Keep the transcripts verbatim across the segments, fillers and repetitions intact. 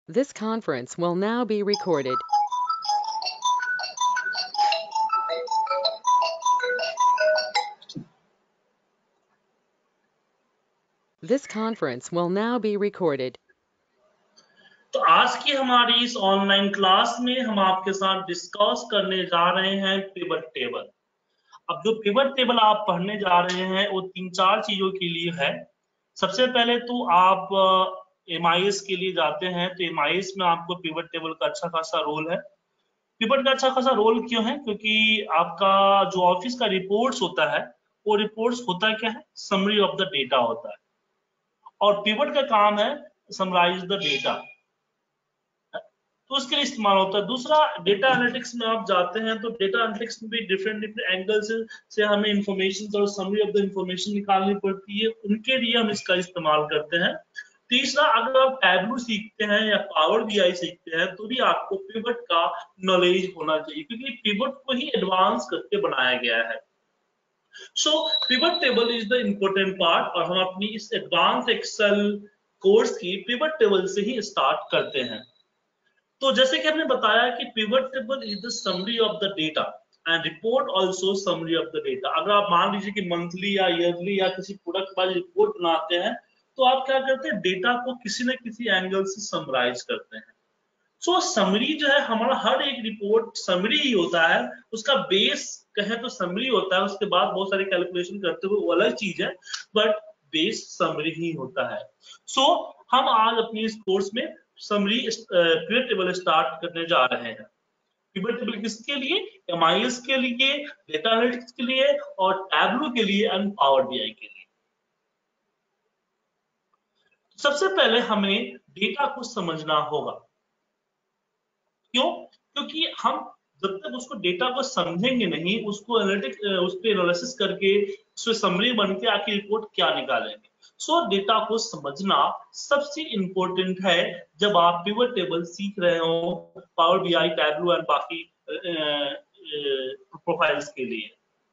This conference will now be recorded. This conference will now be recorded. तो आज की हमारी इस ऑनलाइन क्लास में हम आपके साथ डिस्कस करने जा रहे हैं पिवट टेबल। अब जो पिवट टेबल आप पढ़ने जा रहे हैं वो तीन चार चीजों के लिए है। सबसे पहले तो आप एम आई एस के लिए जाते हैं तो एम आई एस में आपको पिवट टेबल का अच्छा खासा रोल है। पिवट का अच्छा खासा रोल क्यों है? क्योंकि आपका जो ऑफिस का रिपोर्ट्स होता है वो रिपोर्ट्स होता क्या है, समरी ऑफ द डेटा होता है, और पिवट का काम है समराइज द डेटा, तो उसके लिए इस्तेमाल होता है। दूसरा, डेटा एनालिटिक्स में आप जाते हैं तो डेटा एनालिटिक्स में भी डिफरेंट डिफरेंट एंगल्स से हमें इंफॉर्मेशन और समरी ऑफ द इंफॉर्मेशन निकालनी पड़ती है, उनके लिए हम इसका इस्तेमाल करते हैं। तीसरा, अगर आप टैबलू सीखते हैं या पावर बी आई सीखते हैं तो भी आपको पिवट का नॉलेज होना चाहिए, क्योंकि पिवट को ही एडवांस करके बनाया गया है। So pivot table is the important part, और हम अपनी इस एडवांस एक्सेल कोर्स की पिवट टेबल से ही स्टार्ट करते हैं। तो जैसे कि हमने बताया कि pivot table is the summary of the data and report also summary of the data. अगर आप मान लीजिए कि मंथली या ईयरली या किसी प्रोडक्ट वाली रिपोर्ट बनाते हैं तो आप क्या करते हैं, डेटा को किसी न किसी एंगल से समराइज करते हैं। सो so, समरी जो है, हमारा हर एक रिपोर्ट समरी ही होता है। उसका बेस कहे तो समरी होता है, उसके बाद बहुत सारी कैलकुलेशन करते हुए वो अलग चीज है, बट बेस समरी ही होता है। सो so, हम आज अपनी इस कोर्स में समरी पिवट टेबल स्टार्ट करने जा रहे हैं। पिवट टेबल किसके लिए? एम आई एस के लिए, डेटा एनालिटिक्स के लिए, और टैबलू के लिए, एंड पावर बी आई के लिए। सबसे पहले हमें डेटा को समझना होगा। क्यों? क्योंकि हम जब तक उसको डेटा को समझेंगे नहीं, उसको एनालिटिक्स उस पर एनालिसिस करके उसमें समरी बन के आखिर रिपोर्ट क्या निकालेंगे। सो so, डेटा को समझना सबसे इंपॉर्टेंट है जब आप पिवट टेबल सीख रहे हो power B I, Tableau and बाकी प्रोफाइल्स के लिए।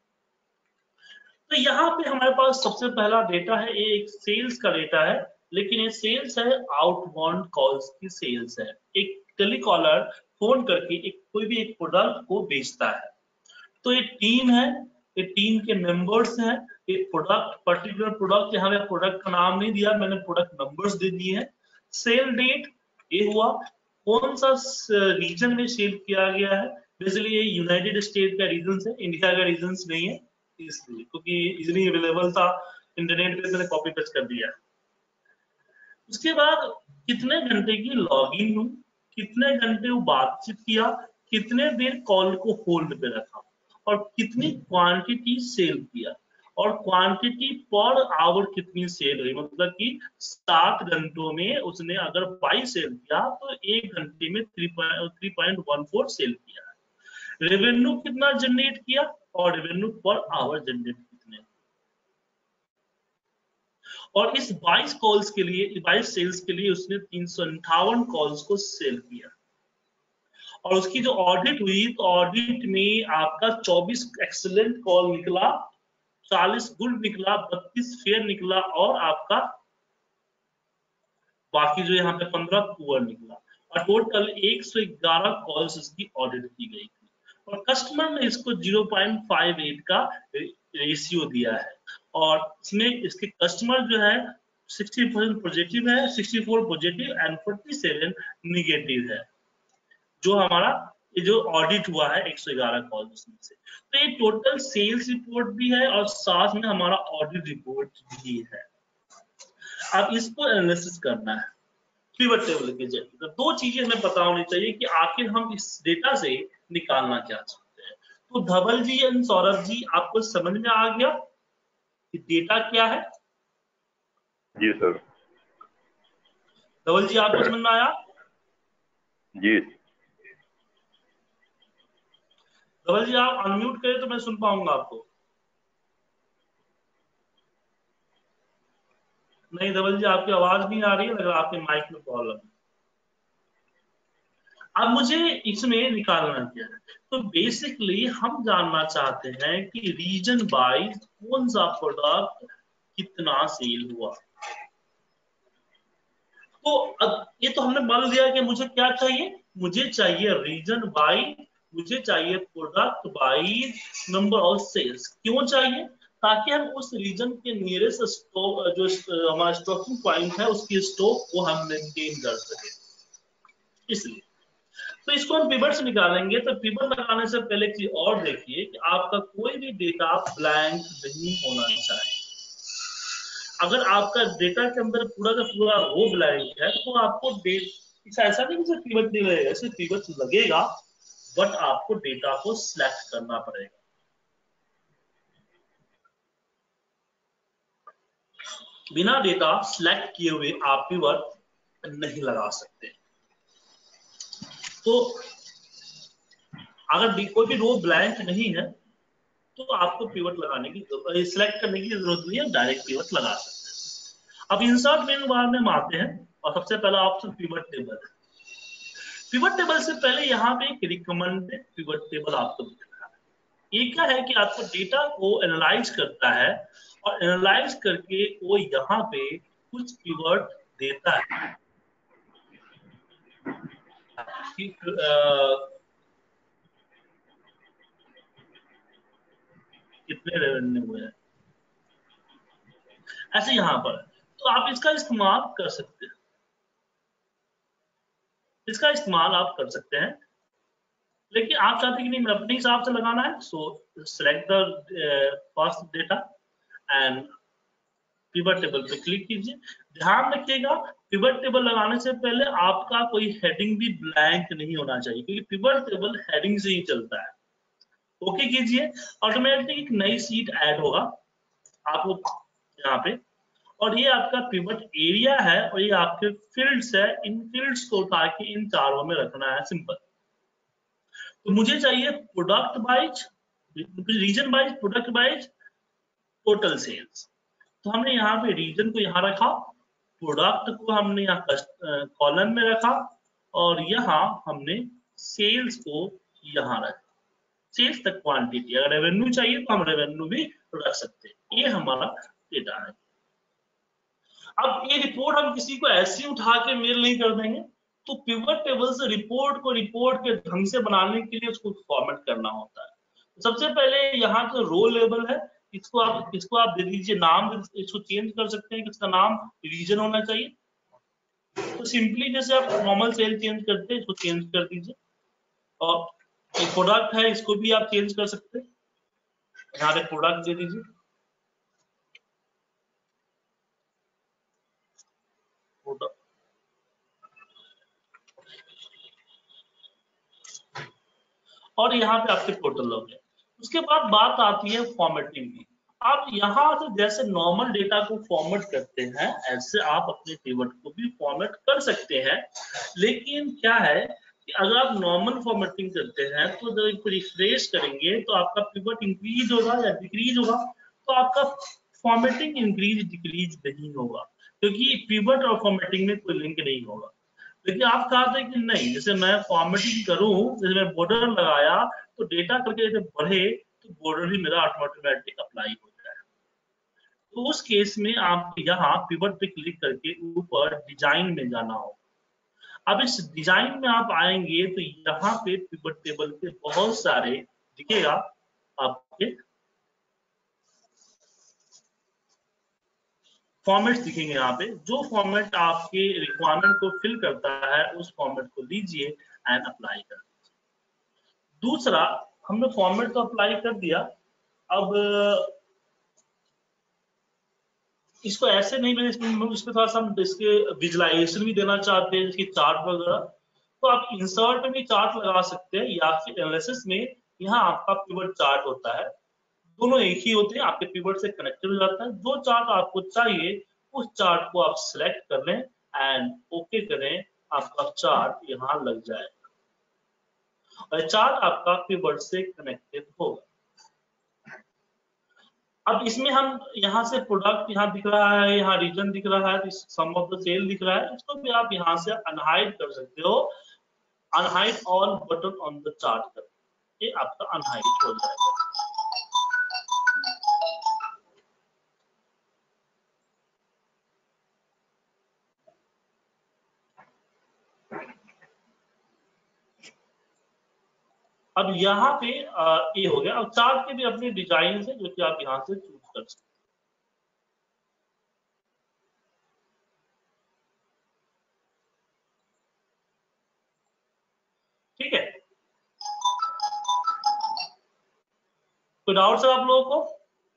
तो यहाँ पे हमारे पास सबसे पहला डेटा है, ये एक सेल्स का डेटा है, लेकिन ये सेल्स है आउटबाउंड कॉल्स की सेल्स है। एक टेलीकॉलर फोन करके एक कोई भी एक प्रोडक्ट को बेचता है। तो ये टीम है, ये टीम के मेंबर्स हैं, ये प्रोडक्ट पर्टिकुलर प्रोडक्ट, यहाँ पे प्रोडक्ट का नाम नहीं दिया मैंने, प्रोडक्ट नंबर्स दे दिए हैं। सेल डेट ये हुआ, कौन सा रीजन में सेल किया गया है। बेसिकली ये यूनाइटेड स्टेट का रीजन है, इंडिया का रीजन नहीं है, इसलिए क्योंकि इजिली अवेलेबल था इंटरनेट पे, मैंने कॉपी पेस्ट कर दिया। उसके बाद कितने घंटे की लॉगिन हुई, कितने घंटे वो बातचीत किया, कितने देर कॉल को होल्ड पे रखा, और कितनी क्वांटिटी सेल किया, और क्वांटिटी पर आवर कितनी सेल हुई। मतलब कि सात घंटों में उसने अगर बाईस सेल किया तो एक घंटे में three point one four sell किया। रेवेन्यू कितना जनरेट किया, और रेवेन्यू पर आवर जनरेट कितने। और इस बाईस कॉल्स के लिए, बाईस सेल्स के लिए उसने तीन सौ अंठावन कॉल्स को सेल किया। और उसकी जो ऑडिट हुई तो ऑडिट में आपका चौबीस एक्सीलेंट कॉल निकला, चालीस गुड निकला, बत्तीस फेयर निकला, और आपका बाकी जो यहाँ पे पंद्रह पुअर निकला, और टोटल एक सौ ग्यारह कॉल्स इसकी ऑडिट की गई थी। और कस्टमर ने इसको ज़ीरो पॉइंट फाइव एट का रेशियो दिया है, और इसमें इसके कस्टमर जो है साठ परसेंट पॉजिटिव है, चौंसठ पॉजिटिव एंड सैंतालीस निगेटिव है, जो हमारा ये जो ऑडिट हुआ है एक सौ ग्यारह कॉल उसमें से। तो ये टोटल सेल्स रिपोर्ट भी है और साथ में हमारा ऑडिट रिपोर्ट भी है। अब इसको एनालिसिस करना है पिवट टेबल के जरिए। तो दो चीजें हमें पता होनी चाहिए कि आखिर हम इस डेटा से निकालना क्या चाहते हैं। तो धवल जी एंड सौरभ जी, आपको समझ में आ गया कि डेटा क्या है? जी सर। धवल जी, आपको समझ में आया? जी। धवल जी, आप अनम्यूट करें तो मैं सुन पाऊंगा आपको। नहीं धवल जी, आपकी आवाज नहीं आ रही है, लग रहा आपके माइक में प्रॉब्लम है। अब मुझे इसमें निकालना क्या है, तो बेसिकली हम जानना चाहते हैं कि रीजन वाइज कौन सा प्रोडक्ट कितना सेल हुआ। तो अब ये तो हमने मान लिया कि मुझे क्या चाहिए, मुझे चाहिए रीजन बाई, मुझे चाहिए product by number of sales. क्यों चाहिए? ताकि हम उस रीजन के नियरेस्ट स्टॉक, जो हमारा स्टॉकिंग पॉइंट है, उसकी स्टॉक को हम मेंटेन कर सके, इसलिए। तो इसको हम पिवट से निकालेंगे। तो पिवट लगाने से पहले एक चीज और देखिए कि आपका कोई भी डेटा ब्लैंक नहीं होना चाहिए। अगर आपका डेटा के अंदर पूरा का पूरा रो ब्लैंक है तो आपको ऐसा नहीं कि पिवट नहीं लगेगा, सिर्फ पिवट लगेगा, बट आपको डेटा को सिलेक्ट करना पड़ेगा। बिना डेटा सिलेक्ट किए हुए आप पिवट नहीं लगा सकते। तो अगर कोई भी रो ब्लैंक नहीं है तो आपको पिवट लगाने की, सिलेक्ट करने की जरूरत नहीं है, डायरेक्ट पिवट लगा सकते हैं। अब इंसर्ट मेनू बार में हम आते हैं और सबसे पहला ऑप्शन पिवट टेबल है। पिवट टेबल से पहले यहाँ पे एक रिकमेंडेड पिवट टेबल आपको दिख रहा है। ये क्या है कि आपको डेटा को एनालाइज करता है और एनालाइज करके वो यहाँ पे कुछ पिवट देता है कि कितने रेवेन्यू हुए हैं, ऐसे यहाँ पर। तो आप इसका इस्तेमाल कर सकते हैं, इसका इस्तेमाल आप कर सकते हैं। लेकिन आप चाहते हैं कि नहीं अपने हिसाब से लगाना है, so select the first data and pivot table पे क्लिक कीजिए। ध्यान रखिएगा पिवट टेबल लगाने से पहले आपका कोई हेडिंग भी ब्लैंक नहीं होना चाहिए, क्योंकि पिवट टेबल हेडिंग से ही चलता है। ओके कीजिए, ऑटोमेटिक एक नई सीट ऐड होगा आपको यहाँ पे, और ये आपका पिवट एरिया है और ये आपके फील्ड्स है। इन फील्ड्स को उठा के इन चारों में रखना है, सिंपल। तो मुझे चाहिए product wise, region wise, product wise, total sales. तो हमने यहाँ पे रीजन को यहाँ रखा, प्रोडक्ट को हमने यहाँ कॉलम में रखा, और यहाँ हमने सेल्स को यहाँ रखा। सेल्स तक क्वांटिटी, अगर रेवेन्यू चाहिए तो हम रेवेन्यू भी रख सकते हैं। ये हमारा डेटा है। अब ये रिपोर्ट हम किसी को ऐसी उठा के मेल नहीं कर देंगे, तो पिवट टेबल से रिपोर्ट को रिपोर्ट के ढंग से बनाने के लिए उसको फॉर्मेट करना होता है। सबसे पहले यहाँ जो रो लेवल है, इसको आप इसको आप दे दीजिए नाम, इसको चेंज कर सकते हैं कि इसका नाम रीजन होना चाहिए। तो सिंपली जैसे आप नॉर्मल सेल चेंज करते हैं, इसको चेंज कर दीजिए। और एक प्रोडक्ट है, इसको भी आप चेंज कर सकते हैं, यहाँ पे प्रोडक्ट दे दीजिए। और यहाँ पे आपके टोटल हो गए। उसके बाद बात आती है फॉर्मेटिंग की। आप यहाँ से जैसे नॉर्मल डेटा को फॉर्मेट करते हैं, ऐसे आप अपने पिवट को भी फॉर्मेट कर सकते हैं। लेकिन क्या है कि अगर आप नॉर्मल फॉर्मेटिंग करते हैं तो जब रिफ्रेश करेंगे तो आपका पिवट इंक्रीज होगा या डिक्रीज होगा, तो आपका फॉर्मेटिंग इंक्रीज डिक्रीज नहीं होगा, क्योंकि पिवट और फॉर्मेटिंग में कोई लिंक नहीं होगा। लेकिन आप कहा था कि नहीं, जैसे मैं फॉर्मेटिंग करूं, जैसे मैं बॉर्डर लगाया तो डेटा करके जैसे बढ़े तो बॉर्डर भी मेरा ऑटोमेटिक अप्लाई हो जाए। तो उस केस में आप यहाँ पिवट पे क्लिक करके ऊपर डिजाइन में जाना होगा। अब इस डिजाइन में आप आएंगे तो यहाँ पे पिवट टेबल के बहुत सारे दिखेगा आपके फॉर्मेट्स दिखेंगे। यहाँ पे जो फॉर्मेट आपके रिक्वायरमेंट को फिल करता है उस फॉर्मेट को लीजिए एंड अप्लाई कर दीजिए। दूसरा, हमने फॉर्मेट तो अप्लाई कर दिया, अब इसको ऐसे नहीं, मैंने इसमें थोड़ा सा हम इसके विजुअलाइजेशन भी देना चाहते हैं, इसकी चार्ट वगैरह, तो आप इंसर्ट में भी चार्ट लगा सकते हैं, या फिर एनालिसिस में यहाँ आपका पिवट चार्ट होता है, दोनों एक ही होते हैं, आपके पिवट से कनेक्टेड हो जाता है। जो चार्ट आपको चाहिए उस चार्ट को आप सिलेक्ट कर लें एंड ओके करें, आपका चार्ट यहाँ लग जाएगा और चार्ट आपका पिवट से कनेक्टेड होगा। अब इसमें हम यहाँ से प्रोडक्ट यहाँ दिख रहा है, यहाँ रीजन दिख रहा है, सम ऑफ द सेल दिख रहा है, इसको भी आप यहाँ से अनहाइड कर सकते हो, unhide all button on the chart कर, ये आपका अनहाइड हो जाएगा। अब यहाँ पे आ, ये हो गया। अब चार्ट के भी अपने डिजाइन है जो कि आप यहाँ से चूज कर सकते हैं। ठीक है, कोई डाउट सर आप लोगों को?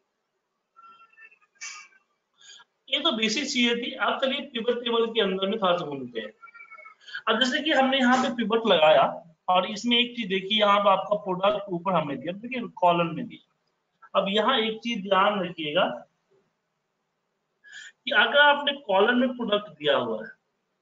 ये तो बेसिक चीजें थी। अब चलिए पिवट टेबल के अंदर में थोड़ा सा घूमते हैं। अब जैसे कि हमने यहाँ पे पिवट लगाया और इसमें एक चीज देखिए, यहाँ पे आपका प्रोडक्ट ऊपर हमने दिया, देखिए कॉलम में दिया। अब यहाँ एक चीज ध्यान रखिएगा कि अगर आपने कॉलम में प्रोडक्ट दिया हुआ है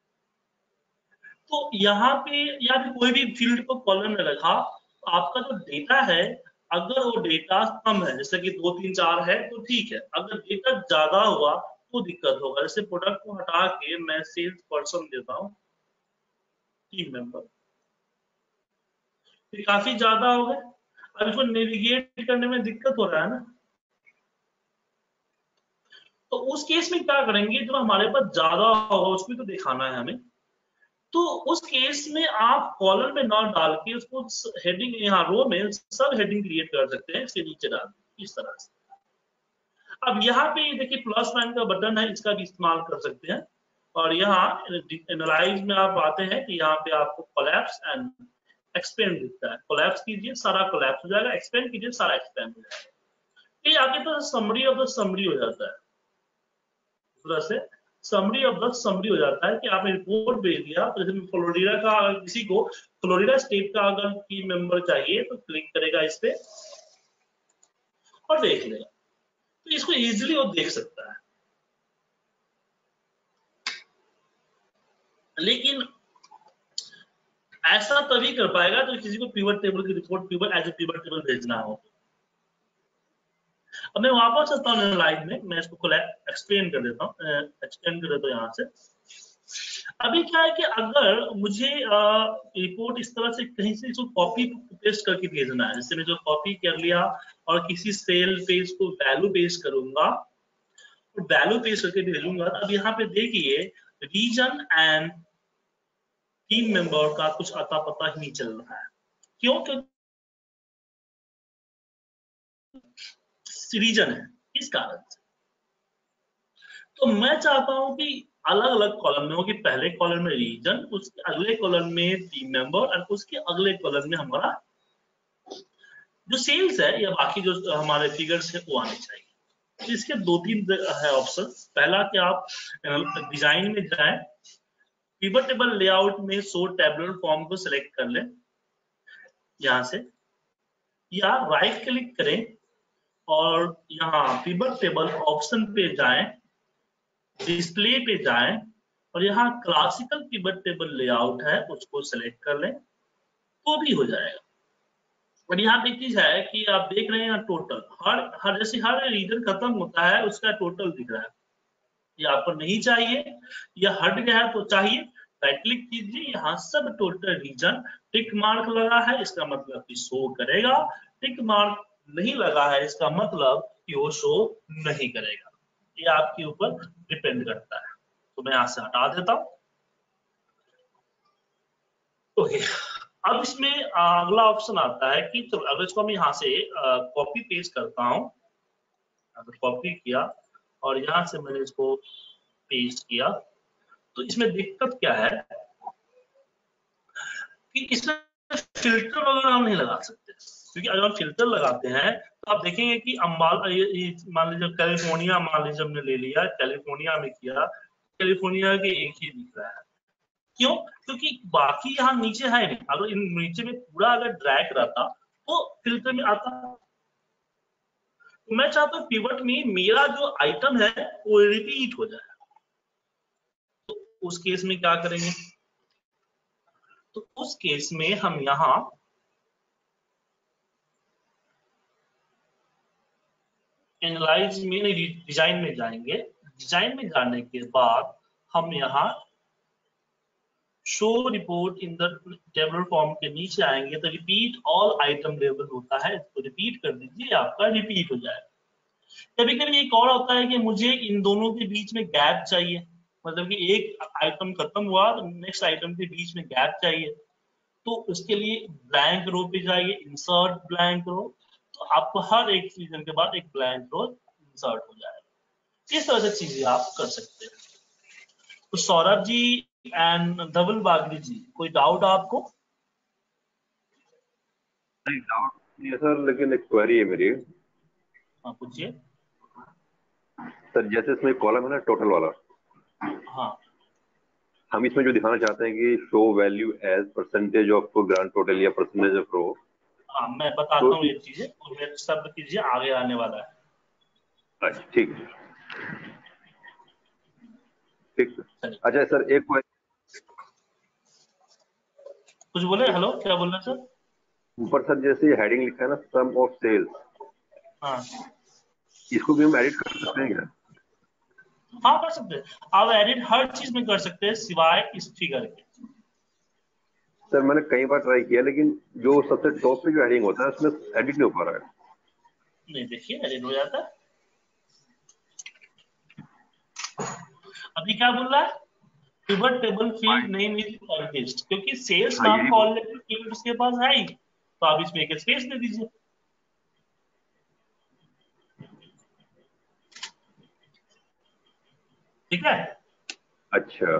तो यहाँ पे या फिर कोई भी फील्ड को कॉलम में रखा, तो आपका जो डेटा है अगर वो डेटा कम है, जैसे कि दो तीन चार है तो ठीक है, अगर डेटा ज्यादा हुआ तो दिक्कत होगा। जैसे प्रोडक्ट को हटा के मैं सेल्स पर्सन देता हूँ, टीम मेंबर, तो काफी ज्यादा हो गए। अब इसको नेविगेट करने में दिक्कत हो रहा है ना, तो उस केस में क्या करेंगे, जो हमारे पास ज्यादा होगा उसको तो दिखाना है हमें, तो उस केस में आप कॉलम में ना डाल के उसको हेडिंग, यहाँ रो में सब हेडिंग क्रिएट कर सकते हैं, इसके नीचे डाल इस तरह से। अब यहाँ पे देखिए प्लस साइन का बटन है, इसका भी इस्तेमाल कर सकते हैं। और यहाँ एनालाइज में आप आते हैं कि यहाँ पे आपको कोलैप्स एंड एक्सपेंड दिखता है। कोलैप्स कीजिए, सारा कोलैप्स हो जाएगा, एक्सपेंड कीजिए, सारा एक्सपेंड हो जाएगा। ये आपके पास समरी ऑफ द समरी हो जाता है। तरह से समरी ऑफ द समरी हो जाता है कि आपने रिपोर्ट भेज दिया, तो जैसे फ्लोरिडा का, अगर किसी को फ्लोरिडा स्टेट का अगर टीम मेंबर चाहिए तो क्लिक करेगा इस पे और देख लेगा, तो इसको इजीली वो देख सकता है। लेकिन ऐसा तभी कर पाएगा तो किसी को पिवट टेबल की report pivot as a pivot table भेजना हो। अब मैं वापस आता हूँ लाइव में, मैं इसको एक्सप्लेन कर देता हूँ, एक्सप्लेन कर देता हूँ यहाँ से। अभी क्या है कि अगर मुझे रिपोर्ट इस तरह से कहीं से इसको कॉपी पेस्ट करके भेजना है, जैसे मैं जो कॉपी कर लिया और किसी सेल पे इसको वैल्यू पेस्ट करूंगा, तो वैल्यू पेस्ट करके भेजूंगा। अब यहाँ पे देखिए रीजन एंड टीम मेंबर का कुछ अता पता ही नहीं चल रहा है। क्यों? क्योंकि रीजन है, इस कारण से। तो मैं चाहता हूं कि अलग अलग कॉलम में हो, कि पहले कॉलम में रीजन, उसके अगले कॉलम में टीम मेंबर और उसके अगले कॉलम में हमारा जो सेल्स है या बाकी जो हमारे फिगर्स है वो आने चाहिए। तो इसके दो तीन है ऑप्शन। पहला कि आप डिजाइन में जाएं, पिवट टेबल लेआउट में शो टेबुलर फॉर्म को सिलेक्ट कर लें यहां से, या राइट क्लिक करें और यहाँ पिवट टेबल ऑप्शन पे जाएं, डिस्प्ले पे जाएं और यहाँ क्लासिकल पिवट टेबल लेआउट है उसको सिलेक्ट कर लें तो भी हो जाएगा। और यहाँ पे चीज है कि आप देख रहे हैं टोटल, हर हर जैसे हर रीजन खत्म होता है उसका टोटल दिख रहा है। ये आपको नहीं चाहिए, या हट गया है तो चाहिए, राइट क्लिक कीजिए, यहाँ सब टोटल रीजन टिक मार्क लगा है इसका मतलब कि शो करेगा, टिक मार्क नहीं लगा है इसका मतलब कि वो शो नहीं करेगा। ये आपके ऊपर डिपेंड करता है। तो मैं यहाँ से हटा देता हूँ। ओके, अब इसमें अगला ऑप्शन आता है कि तो अगर इसको मैं यहाँ से कॉपी पेस्ट करता हूँ, अगर कॉपी किया और यहाँ से मैंने इसको पेस्ट किया, तो इसमें दिक्कत क्या है कि इसमें फिल्टर वगैरह हम नहीं लगा सकते, क्योंकि अगर हम फिल्टर लगाते हैं तो आप देखेंगे कि अम्बाल मान लीजिए कैलिफोर्निया, मान लीजिए हमने ले लिया, कैलिफोर्निया में किया, कैलिफोर्निया के एक ही दिख रहा है। क्यों? क्योंकि बाकी यहाँ नीचे है नहीं। अगर इन नीचे में पूरा अगर ड्रैग रहता तो फिल्टर में आता। तो मैं चाहता हूँ पिवट में मेरा जो आइटम है वो रिपीट हो जाए। तो उस केस में क्या करेंगे? तो उस केस में हम यहाँ एनालाइज में डिजाइन में जाएंगे। डिजाइन में जाने के बाद हम यहाँ show report in the tabular form के नीचे आएंगे तो रिपीट ऑल आइटम लेवल होता है, इसको रिपीट कर दीजिए, आपका रिपीट हो जाएगा। कभी कभी एक और होता है कि मुझे इन दोनों के बीच में गैप चाहिए, मतलब कि एक आइटम खत्म हुआ तो नेक्स्ट आइटम के बीच में गैप चाहिए, तो इसके लिए ब्लैंक रो पे जाइए, इंसर्ट ब्लैंक रो, तो आपको हर एक सीजन के बाद एक ब्लैंक रो इंसर्ट हो जाएगा। इस तरह से चीजें आप कर सकते हैं। तो सौरभ जी एंड धवल बागली जी, कोई डाउट आपको? नहीं, डाउट नहीं है सर, लेकिन एक क्वेरी है मेरी। हाँ पूछिए। सर जैसे इसमें कॉलम है ना टोटल वाला, हाँ हम इसमें जो दिखाना चाहते हैं कि show value as percentage of grand total या परसेंटेज ऑफ रो, हाँ मैं बताता तो हूँ ये चीजें, और मेरे शब्द कीजिए आगे आने वाला है। अच्छा ठीक है, ठीक सर। चलिए अच्छा सर एक क्वेरी, कुछ बोले? हेलो क्या बोल रहे हैं सर? ऊपर सर जैसे हेडिंग लिखा है ना सम ऑफ सेल्स, हाँ इसको भी हम एडिट कर सकते हैं क्या? हाँ कर सकते हैं आप, एडिट हर चीज में कर सकते हैं सिवाय इस फिगर के। सर मैंने कई बार ट्राई किया, लेकिन जो सबसे टॉप पे जो हेडिंग होता है उसमें एडिट नहीं हो पा रहा है। नहीं देखिए एडिट हो जाता है। अभी क्या बोल रहा है? Pivot table field name is unlist, क्योंकि सेल्स हाँ नाम यही का बोल, ऑलरेडी फील्ड उसके पास है ही, तो आप इसमें एक स्पेस दे दीजिए। ठीक है, अच्छा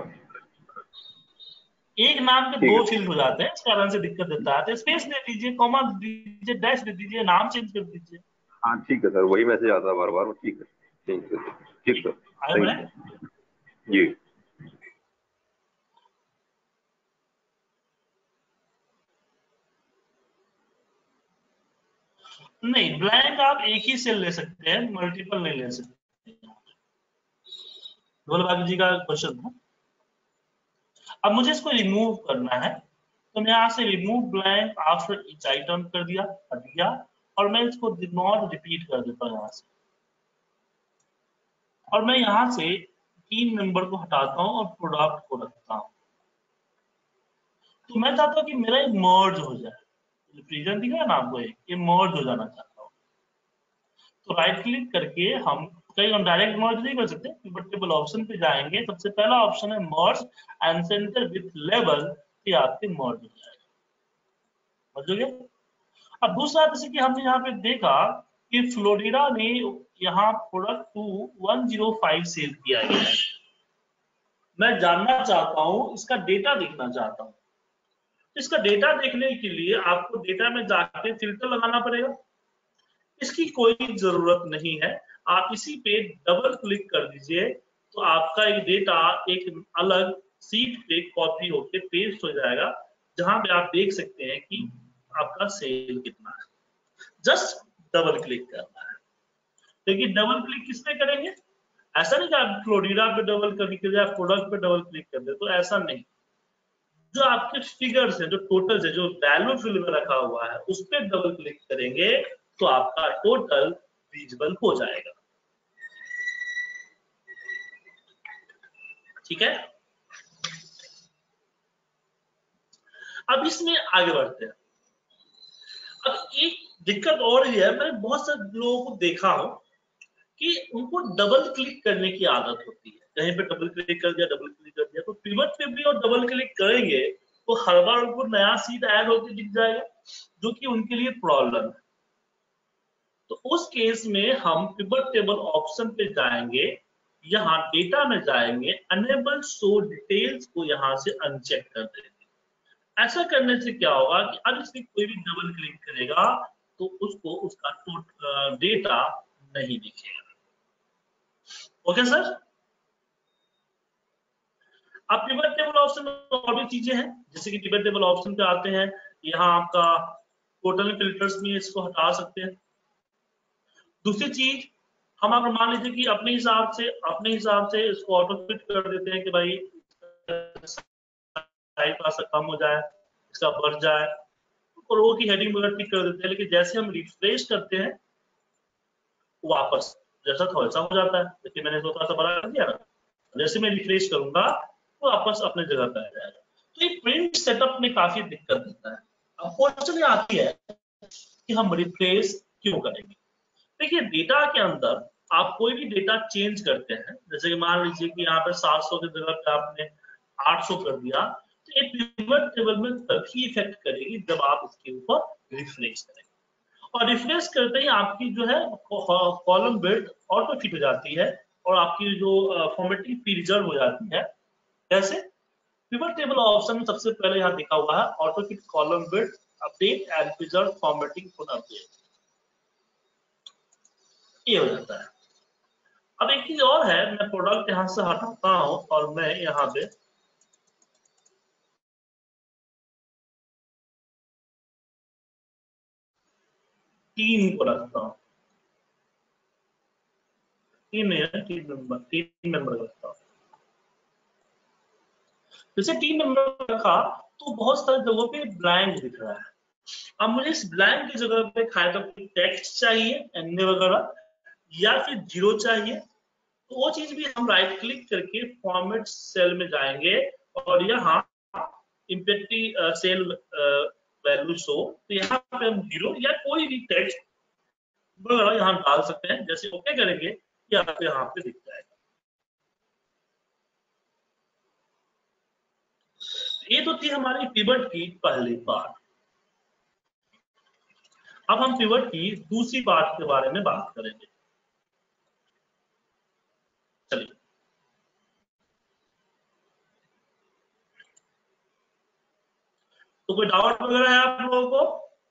एक नाम के ठीक दो है। फील्ड हो जाते हैं, इस कारण से दिक्कत देता है। तो स्पेस दे दीजिए, कॉमा दे दीजिए, डैश दे दीजिए, नाम चेंज कर दीजिए। हाँ ठीक है सर, वही मैसेज आता है बार बार, ठीक है, ठीक है, ठीक ठीक, सर, आगे बढ़े। Thank you ji. नहीं, ब्लैंक आप एक ही सेल ले सकते हैं, मल्टीपल नहीं ले सकते। ढोल बाबू जी का क्वेश्चन था। अब मुझे इसको रिमूव करना है, तो मैं यहाँ से remove blank after each item कर दिया, हट गया, और मैं इसको नॉट रिपीट कर देता हूँ यहाँ से, और मैं यहाँ से तीन नंबर को हटाता हूँ और प्रोडक्ट को रखता हूँ। तो मैं चाहता हूँ कि मेरा एक मर्ज हो जाए, रीजन दिख रहा है ना आपको, ये मर्ज हो जाना चाहता हूँ। तो राइट क्लिक करके हम कहीं हम डायरेक्ट मर्ज नहीं कर सकते, पिवट टेबल ऑप्शन पे जाएंगे, सबसे पहला ऑप्शन है merge and center with label, ये आपके मर्ज हो जाएगा। समझोगे? अब दूसरा, जैसे कि हमने यहाँ पे देखा कि फ्लोरिडा ने यहाँ product two one zero five sell किया है, मैं जानना चाहता हूँ, इसका डेटा देखना चाहता हूँ। इसका डेटा देखने के लिए आपको डेटा में जाके फिल्टर लगाना पड़ेगा। इसकी कोई जरूरत नहीं है, आप इसी पे डबल क्लिक कर दीजिए, तो आपका एक डेटा एक अलग सीट पे कॉपी होके पेस्ट हो जाएगा, जहां पे आप देख सकते हैं कि आपका सेल कितना है। जस्ट डबल क्लिक करना है। लेकिन डबल क्लिक किस पे करेंगे? ऐसा नहीं कि आप फ्लोरिडा पे डबल क्लिक कर दिया, प्रोडक्ट पे डबल क्लिक कर दे, तो ऐसा नहीं। जो आपके फिगर्स है, जो टोटल है, जो वैल्यू फील्ड में रखा हुआ है, उस पर डबल क्लिक करेंगे तो आपका टोटल विजिबल हो जाएगा। ठीक है, अब इसमें आगे बढ़ते हैं। अब एक दिक्कत और ही है, मैंने बहुत सारे लोगों को देखा हो कि उनको डबल क्लिक करने की आदत होती है, कहीं पे डबल क्लिक कर दिया, डबल क्लिक कर दिया, तो पिवट पे भी और डबल क्लिक करेंगे तो हर बार उनको नया सीट ऐड होकर दिख जाएगा, जो कि उनके लिए प्रॉब्लम है। तो उस केस में हम पिवट टेबल ऑप्शन पे जाएंगे, यहाँ डेटा में जाएंगे, अनेबल शो डिटेल्स को यहाँ से अनचेक कर देंगे। ऐसा करने से क्या होगा कि अब इसमें कोई भी डबल क्लिक करेगा तो उसको उसका डेटा नहीं दिखेगा। ओके सर, अब पिवट टेबल ऑप्शन में और भी चीजें हैं, जैसे कि पिवट टेबल ऑप्शन पे आते हैं, यहाँ आपका टोटल फिल्टर्स में इसको हटा सकते हैं। दूसरी चीज, हम अगर मान लीजिए कि अपने हिसाब से अपने हिसाब से इसको ऑटो फिट कर देते हैं कि भाई साइज थोड़ा सा कम हो जाए, इसका बढ़ जाए, तो रो की हेडिंग वगैरह टिक कर देते हैं, लेकिन जैसे हम रिफ्रेश करते हैं वापस जैसा था वैसा हो जाता है। देखिए मैंने इसको थोड़ा सा बड़ा कर दिया ना, जैसे मैं रिफ्रेश करूंगा तो वापस अपने जगह पे आ जाएगा। तो ये प्रिंट सेटअप में काफी दिक्कत देता है। अब क्वेश्चन आती है कि हम रिफ्रेश क्यों करेंगे? देखिए डेटा के अंदर आप कोई भी डेटा चेंज करते हैं, जैसे कि मान लीजिए कि यहाँ पे सात सौ की जगह पे आपने आठ सौ कर दिया, तो ये पिवट टेबल में तभी इफेक्ट करेगी जब आप इसके ऊपर रिफ्रेश करेंगे, और रिफ्रेश करते ही आपकी जो है कॉलम बिल्ड ऑटो फिट हो जाती है और आपकी जो फॉर्मेटिंग प्रिजर्व हो जाती है। कैसे? पिवट टेबल ऑप्शन में सबसे पहले यहाँ लिखा हुआ है auto fit column build update and preserve formatting for update, ये हो जाता है। अब एक चीज और है, मैं प्रोडक्ट यहाँ से हटाता हूँ और मैं यहाँ पे टीम को रखता हूँ, टीम नहीं है, टीम मेंबर, टीम मेंबर रखता हूँ। जैसे टीम मेंबर रखा तो बहुत सारी जगहों पे ब्लैंक दिख रहा है। अब मुझे इस ब्लैंक की जगह पे खाया तो टेक्स्ट चाहिए एन वगैरह या फिर जीरो चाहिए, तो वो चीज भी हम राइट क्लिक करके फॉर्मेट सेल में जाएंगे और यहाँ इम्पेक्टी सेल वैल्यू शो, तो यहाँ पे हम जीरो या कोई भी टेक्स्ट वगैरह यहाँ डाल सकते हैं। जैसे ओके करेंगे कि आपको यहाँ पे दिख जाएगा। ये तो थी हमारी पिवट की पहली बात। अब हम पिवट की दूसरी बात के बारे में बात करेंगे। चलिए, तो कोई डाउट वगैरह है आप लोगों को?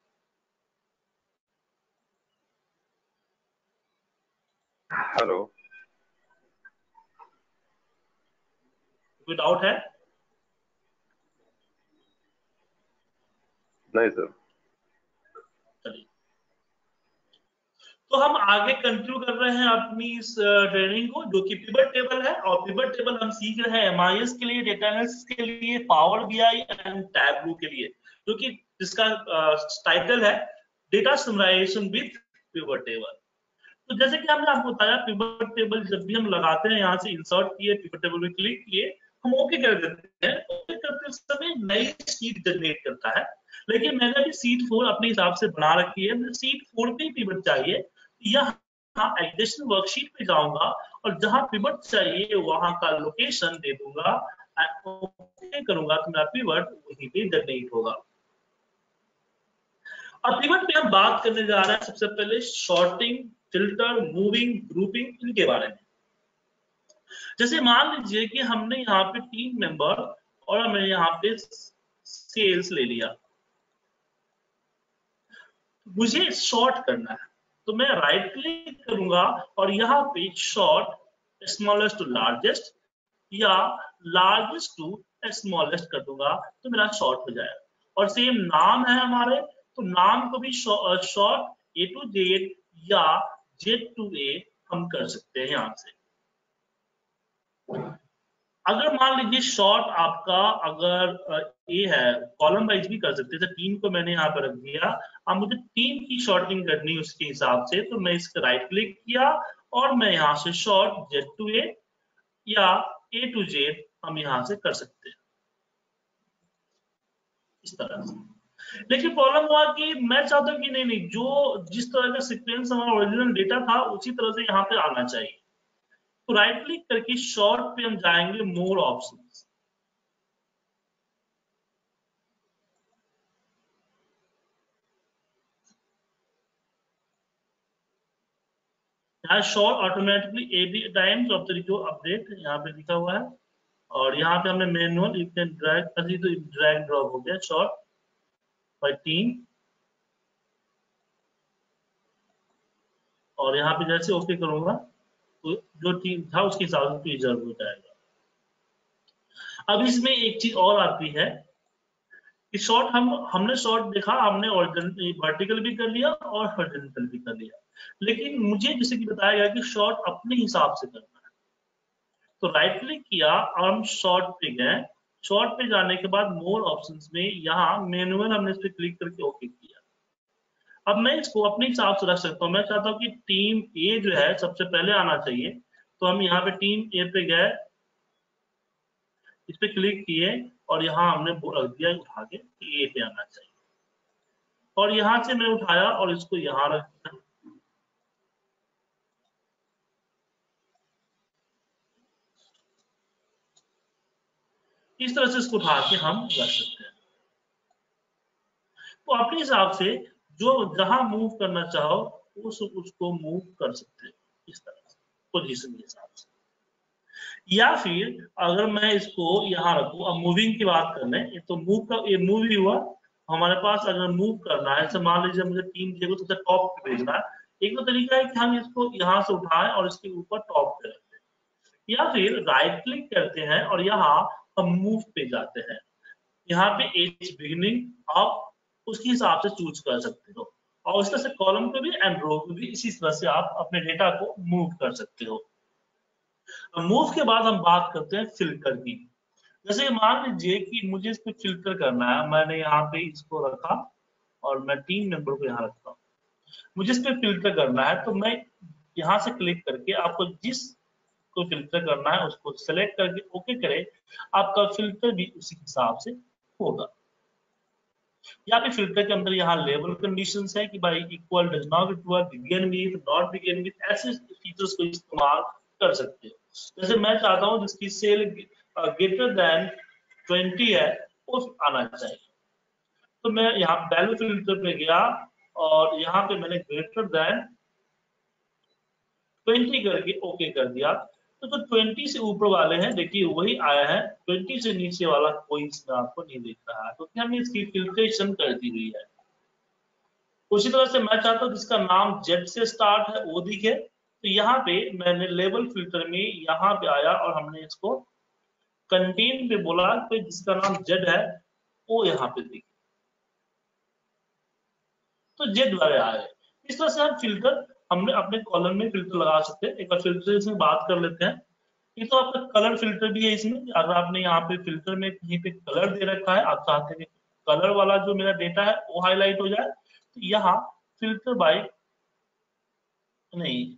हेलो, कोई डाउट है? नहीं सर। चलिए, तो हम आगे कंटिन्यू कर रहे हैं अपनी इस ट्रेनिंग को, जो कि पिवट टेबल है। और पिवट टेबल हम सीख रहे हैं एमआईएस के लिए, डेटा एनालिसिस के लिए, पावर बीआई एंड टैबलू के लिए, जो कि जिसका टाइटल है data summarization with pivot table. तो जैसे कि हमने आपको बताया, पिवट टेबल जब भी हम लगाते हैं, यहाँ से इंसर्ट किए, पिवट टेबल में क्लिक किए, हम ओके कर देते हैं। ओके करते समय नई शीट जनरेट करता है, लेकिन मैंने अभी सीट फोर अपने हिसाब से बना रखी है, मुझे सीट फोर पे ही पिवट चाहिए। यहाँ एडिशनल वर्कशीट पे जाऊंगा और जहां पिवट चाहिए वहां का लोकेशन दे दूंगा, ओके करूंगा तो मेरा पिवट वहीं पे जनरेट होगा। अब पिवट पे हम बात करने जा रहे हैं सबसे पहले शॉर्टिंग, फिल्टर, मूविंग, ग्रुपिंग, इनके बारे में। जैसे मान लीजिए कि हमने यहाँ पे टीम मेंबर और हमें यहाँ पे सेल्स ले लिया, मुझे शॉर्ट करना है, तो मैं राइट क्लिक करूंगा और यहाँ पे शॉर्ट स्मॉलेस्ट टू लार्जेस्ट या लार्जेस्ट टू स्मॉलेस्ट कर दूंगा, तो मेरा शॉर्ट हो जाएगा। और सेम नाम है हमारे, तो नाम को भी शॉर्ट ए टू जेड या जेड टू ए हम कर सकते हैं यहाँ से। अगर मान लीजिए शॉर्ट आपका अगर ए है, कॉलम वाइज भी कर सकते हैं। तो टीम को मैंने यहाँ पर रख दिया, अब मुझे टीम की शॉर्टिंग करनी है उसके हिसाब से, तो मैं इसका राइट क्लिक किया और मैं यहाँ से शॉर्ट जेड टू ए या ए टू जेड हम यहाँ से कर सकते हैं इस तरह से। लेकिन प्रॉब्लम हुआ कि मैं चाहता हूँ कि नहीं नहीं जो जिस तरह का सीक्वेंस हमारा ओरिजिनल डेटा था उसी तरह से यहाँ पे आना चाहिए। तो राइट क्लिक करके शॉर्ट पे हम जाएंगे, मोर ऑप्शंस, यहाँ sort automatically at times of the जो अपडेट यहाँ पे लिखा हुआ है। और यहाँ पे हमने मैनुअल यू कैन ड्रैग, अभी तो ड्रैग ड्रॉप हो गया शॉर्ट बाय टीम, और यहाँ पे जैसे ओके करूंगा तो जो टीम था उसके हिसाब से प्रिजर्व हो जाएगा। अब इसमें एक चीज और आती है कि शॉर्ट हम हमने शॉर्ट देखा, हमने वर्टिकल भी कर लिया और हॉरिजॉन्टल भी कर लिया, लेकिन मुझे जैसे कि बताया गया कि शॉर्ट अपने हिसाब से करना है। तो राइट क्लिक किया और हम शॉर्ट पे गए, शॉर्ट पे जाने के बाद मोर ऑप्शंस में यहाँ मैनुअल हमने इस पे क्लिक करके ओके किया। अब मैं इसको अपने हिसाब से रख सकता हूँ। मैं चाहता हूँ कि टीम ए जो है सबसे पहले आना चाहिए, तो हम यहाँ पे टीम ए पे गए, इस पे क्लिक किए और यहाँ हमने रख दिया उठा के ए पे आना चाहिए, और यहाँ से मैं उठाया और इसको यहाँ रख दिया। इस तरह से इसको उठा के हम रख सकते हैं। तो अपने हिसाब से जो जहां मूव करना चाहो उस उसको मूव कर सकते हैं इस तरह से पोजीशन के हिसाब से। या फिर अगर मैं इसको यहाँ रखूं, अब मूविंग की बात कर लें, तो मूव का ये मूव ही हुआ हमारे पास। अगर मूव करना है, जैसे मान लीजिए मुझे टीम जे को सबसे टॉप पे भेजना है, एक तो तरीका है कि हम इसको यहाँ से उठाएं और इसके ऊपर टॉप पे रखते हैं, या फिर राइट क्लिक करते हैं और यहाँ हम मूव पे जाते हैं। यहाँ पे एज बिगिनिंग आप उसके हिसाब से चूज कर सकते हो, और इस तरह से कॉलम पे भी एंड रो पे भी इसी तरह से आप अपने डेटा को मूव कर सकते हो। मूव के बाद हम बात करते हैं फिल्टर की। जैसे मान लीजिए कि मुझे इस पे फिल्टर करना है, मैंने यहाँ पे इसको रखा और मैं टीम मेंबर को यहाँ रखता हूँ। मुझे इस पे फिल्टर करना है तो मैं यहाँ से क्लिक करके आपको जिस को फिल्टर करना है उसको सेलेक्ट करके ओके करें, आपका फिल्टर भी उसी हिसाब से होगा। या फिर फिल्टर के अंदर यहाँ लेबल कंडीशंस है कि भाई equal, does not equal, begin with, not begin with, ऐसे फीचर्स को इस्तेमाल कर सकते हो। जैसे मैं चाहता हूँ जिसकी सेल ग्रेटर देन ट्वेंटी है वो आना चाहिए, तो मैं यहाँ वैल्यू फिल्टर पे गया और यहाँ पे मैंने ग्रेटर देन ट्वेंटी करके ओके कर दिया। तो जो ट्वेंटी से ऊपर वाले हैं देखिए वही आया है, ट्वेंटी से नीचे वाला कोई इसमें आपको नहीं दिख रहा है, क्योंकि तो हमने इसकी फिल्ट्रेशन कर दी हुई है। उसी तरह से मैं चाहता हूँ जिसका नाम जेड से स्टार्ट है वो दिखे, तो यहाँ पे मैंने लेबल फिल्टर में यहाँ पे आया और हमने इसको कंटेन पे बोला कि जिसका नाम जेड है वो यहाँ पे दिखे, तो जेड वाले आए। इस तरह से हम फिल्टर हमने अपने कॉलम में फिल्टर लगा सकते हैं। एक बार फिल्टर से बात कर लेते हैं। ये तो आपका कलर फिल्टर भी है इसमें। अगर आपने यहाँ पे फिल्टर में कहीं पे कलर दे रखा है, आप चाहते हैं कि कलर वाला जो मेरा डेटा है वो हाईलाइट हो जाए, तो यहाँ फिल्टर बाय नहीं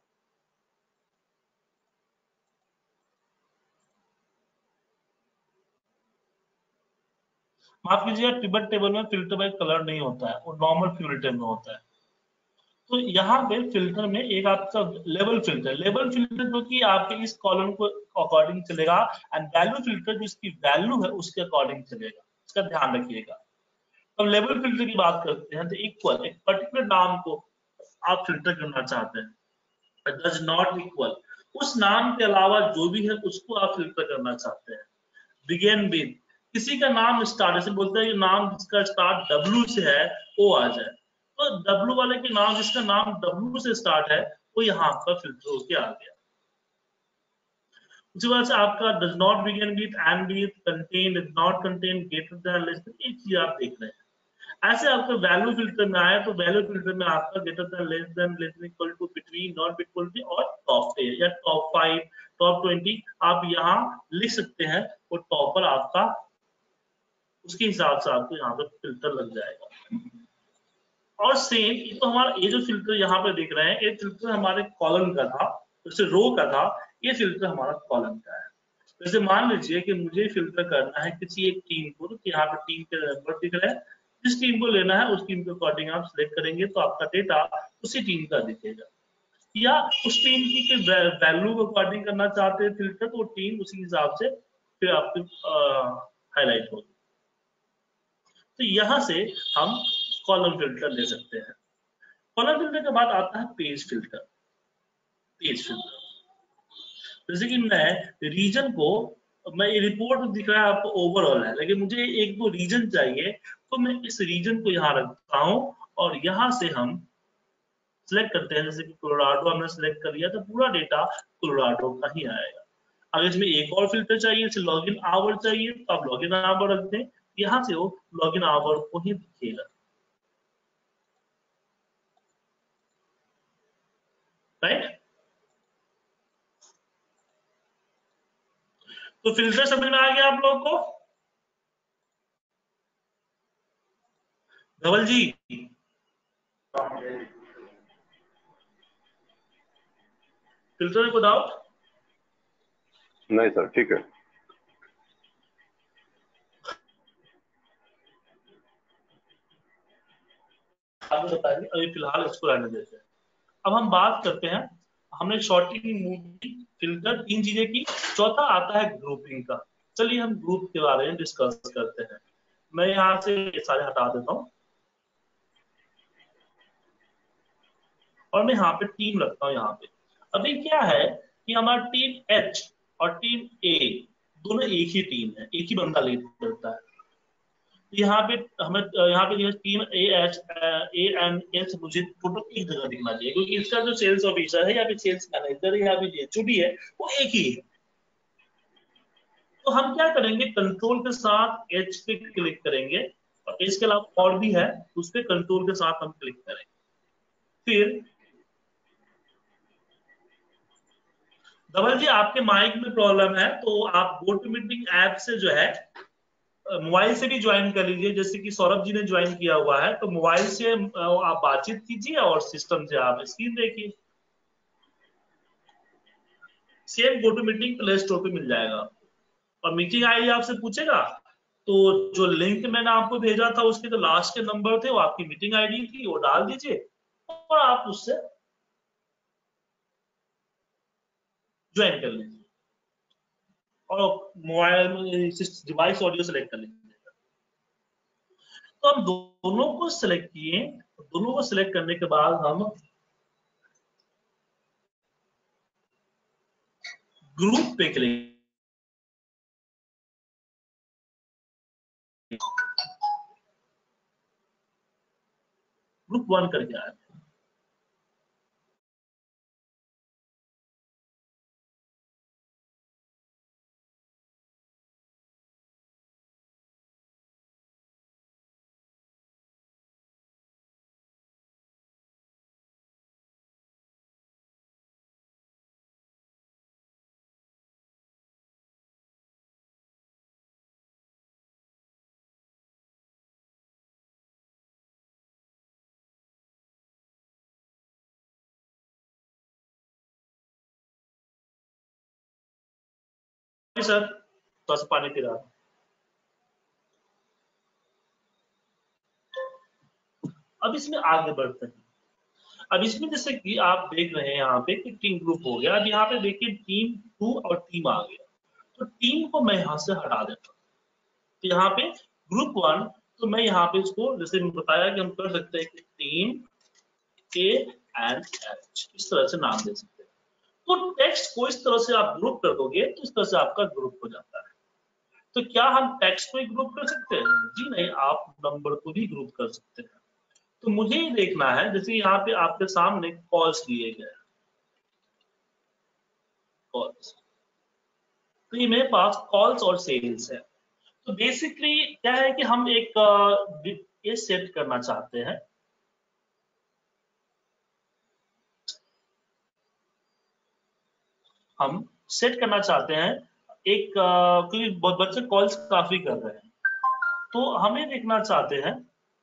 माफ कीजिएगा, पिवट टेबल में फिल्टर बाय कलर नहीं होता है, वो नॉर्मल फिल्टर में होता है। तो यहाँ पे फिल्टर में एक आपका लेवल फिल्टर, लेवल फिल्टर जो कि आपके इस कॉलम को अकॉर्डिंग चलेगा, एंड वैल्यू फिल्टर जो इसकी वैल्यू है उसके अकॉर्डिंग चलेगा, इसका ध्यान रखिएगा। तो लेवल फिल्टर की बात करते हैं तो इक्वल, एक पर्टिकुलर नाम को आप फिल्टर करना चाहते हैं, डज नॉट इक्वल, उस नाम के अलावा जो भी है उसको आप फिल्टर करना चाहते हैं। बिगिन विद, किसी का नाम स्टार्ट, जैसे बोलते हैं नाम जिसका स्टार्ट डब्ल्यू से है वो आ जाए, तो डब्ल्यू वाले के नाम जिसका नाम डब्ल्यू से स्टार्ट है वो यहाँ पर फिल्टर होके आ गया। उसी वजह से आपका does not begin with, end with, contain, does not contain, greater than, less than, ये चीज आप देख रहे हैं। ऐसे आपका वैल्यू फिल्टर में आया तो वैल्यू फिल्टर में आपका greater than, less than, less than, equal to, between, not equal to और टॉप पे या टॉप फाइव, टॉप ट्वेंटी आप यहाँ लिख सकते हैं, वो टॉप पर आपका उसके हिसाब से आपको यहाँ पे फिल्टर लग जाएगा। और सेम ये तो हमारा ये जो फिल्टर यहाँ पे देख रहे हैं ये फिल्टर हमारे कॉलम का था, जैसे रो का था, ये फिल्टर हमारा कॉलम का है। जैसे मान लीजिए कि मुझे फिल्टर करना है किसी एक टीम को, तो यहाँ पे टीम के नंबर दिख रहे हैं, जिस टीम को लेना है उस टीम के अकॉर्डिंग आप सिलेक्ट करेंगे तो आपका डेटा उसी टीम का दिखेगा। या उस टीम की वैल्यू को अकॉर्डिंग करना चाहते हैं फिल्टर, तो टीम उसी हिसाब से फिर आपकी हाईलाइट होगी। तो यहाँ से हम कॉलम फिल्टर ले सकते हैं। कॉलम फिल्टर के बाद आता है पेज फिल्टर। पेज फिल्टर जैसे कि मैं रीजन को, मैं रिपोर्ट दिख रहा है आपको ओवरऑल है, लेकिन मुझे एक दो रीजन चाहिए, तो मैं इस रीजन को यहाँ रखता हूँ और यहाँ से हम सिलेक्ट करते हैं। जैसे कि कोलोराडो हमने सिलेक्ट कर लिया तो पूरा डेटा कोलोराडो का ही आएगा। अगर इसमें एक और फिल्टर चाहिए, जैसे लॉगिन आवर चाहिए, तो आप लॉगिन आवर रख दें, यहाँ से वो लॉगिन आवर को ही दिखेगा। राइट, तो फिल्टर समझ में आ गया आप लोगों को? धवल जी, फिल्टर में कोई डाउट? नहीं सर, ठीक है। आप बताइए, अभी फिलहाल इसको रहने देते हैं। अब हम बात करते हैं, हमने शॉर्टिंग, मूविंग, फिल्टर, तीन चीजें की। चौथा आता है ग्रुपिंग का। चलिए हम ग्रुप के बारे में डिस्कस करते हैं। मैं यहाँ से ये सारे हटा देता हूँ और मैं यहाँ पे टीम रखता हूँ। यहाँ पे अभी क्या है कि हमारा टीम एच और टीम ए दोनों एक ही टीम है, एक ही बंदा लीड करता है। यहाँ पे हमें यहाँ पे team A H A and H मुझे टोटल एक जगह दिखना चाहिए, क्योंकि इसका जो सेल्स ऑफिसर है या फिर सेल्स मैनेजर है या फिर जो भी है वो एक ही है। तो हम क्या करेंगे, कंट्रोल के साथ एच पे क्लिक करेंगे और इसके अलावा और भी है उस पे कंट्रोल के साथ हम क्लिक करेंगे। फिर धवल जी आपके माइक में प्रॉब्लम है, तो आप गो टू मीटिंग ऐप से जो है मोबाइल से भी ज्वाइन कर लीजिए। जैसे कि सौरभ जी ने ज्वाइन किया हुआ है, तो मोबाइल से आप बातचीत कीजिए और सिस्टम से आप स्क्रीन देखिए। Same go to meeting play store पे मिल जाएगा और मीटिंग आईडी आपसे पूछेगा, तो जो लिंक मैंने आपको भेजा था उसके जो लास्ट के नंबर थे वो आपकी मीटिंग आईडी थी, वो डाल दीजिए और आप उससे ज्वाइन कर लीजिए और मोबाइल डिवाइस ऑडियो सेलेक्ट कर लीजिए। तो हम दोनों को सिलेक्ट किए, दोनों को सिलेक्ट करने के बाद हम ग्रुप पे क्लिक, ग्रुप वन करके आए। सर थोड़ा सा पानी पी रहा हूं। अब इसमें आगे बढ़ते हैं। अब इसमें जैसे कि आप देख रहे हैं यहाँ पे कि टीम ग्रुप हो गया। अब यहाँ पे देखिए टीम टू और टीम आ गया, तो टीम को मैं यहाँ से हटा देता हूँ। तो यहाँ पे ग्रुप वन, तो मैं यहाँ पे इसको जैसे बताया कि हम कर सकते हैं कि टीम ए एंड एच इस तरह से नाम दे सकते हैं। तो टेक्स्ट को इस तरह से आप ग्रुप कर दोगे तो इस तरह से आपका ग्रुप हो जाता है। तो क्या हम टेक्स्ट को ही ग्रुप कर सकते हैं? जी नहीं, आप नंबर को भी ग्रुप कर सकते हैं। तो मुझे ये देखना है, जैसे यहाँ पे आपके सामने कॉल्स दिए गए, कॉल्स, तो ये मेरे पास कॉल्स और सेल्स है। तो बेसिकली क्या है कि हम एक ये सेट करना चाहते हैं, हम सेट करना चाहते हैं एक, क्योंकि बहुत बच्चे कॉल्स काफी कर रहे हैं, तो हमें देखना चाहते हैं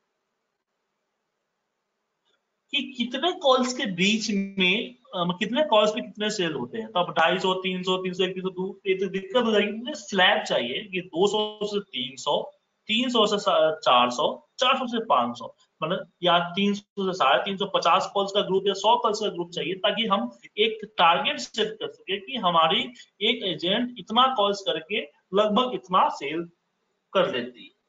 कि कितने कॉल्स के बीच में uh, कितने कॉल्स पे कितने सेल होते हैं। तो अब ढाई सौ तीन सौ तीन सौ एक सौ दो, ये तो दिक्कत हो जाएगी। स्लैब चाहिए कि दो सौ से तीन सौ, तीन सौ से चार सौ, चार सौ से पांच सौ, मतलब या तीन सौ से साढ़े तीन सौ, पचास कॉल्स का ग्रुप या सौ कॉल्स का ग्रुप चाहिए, ताकि हम एक टारगेट सेट कर सके कि हमारी एक एजेंट इतना कॉल्स करके लगभग इतना सेल कर लेती है।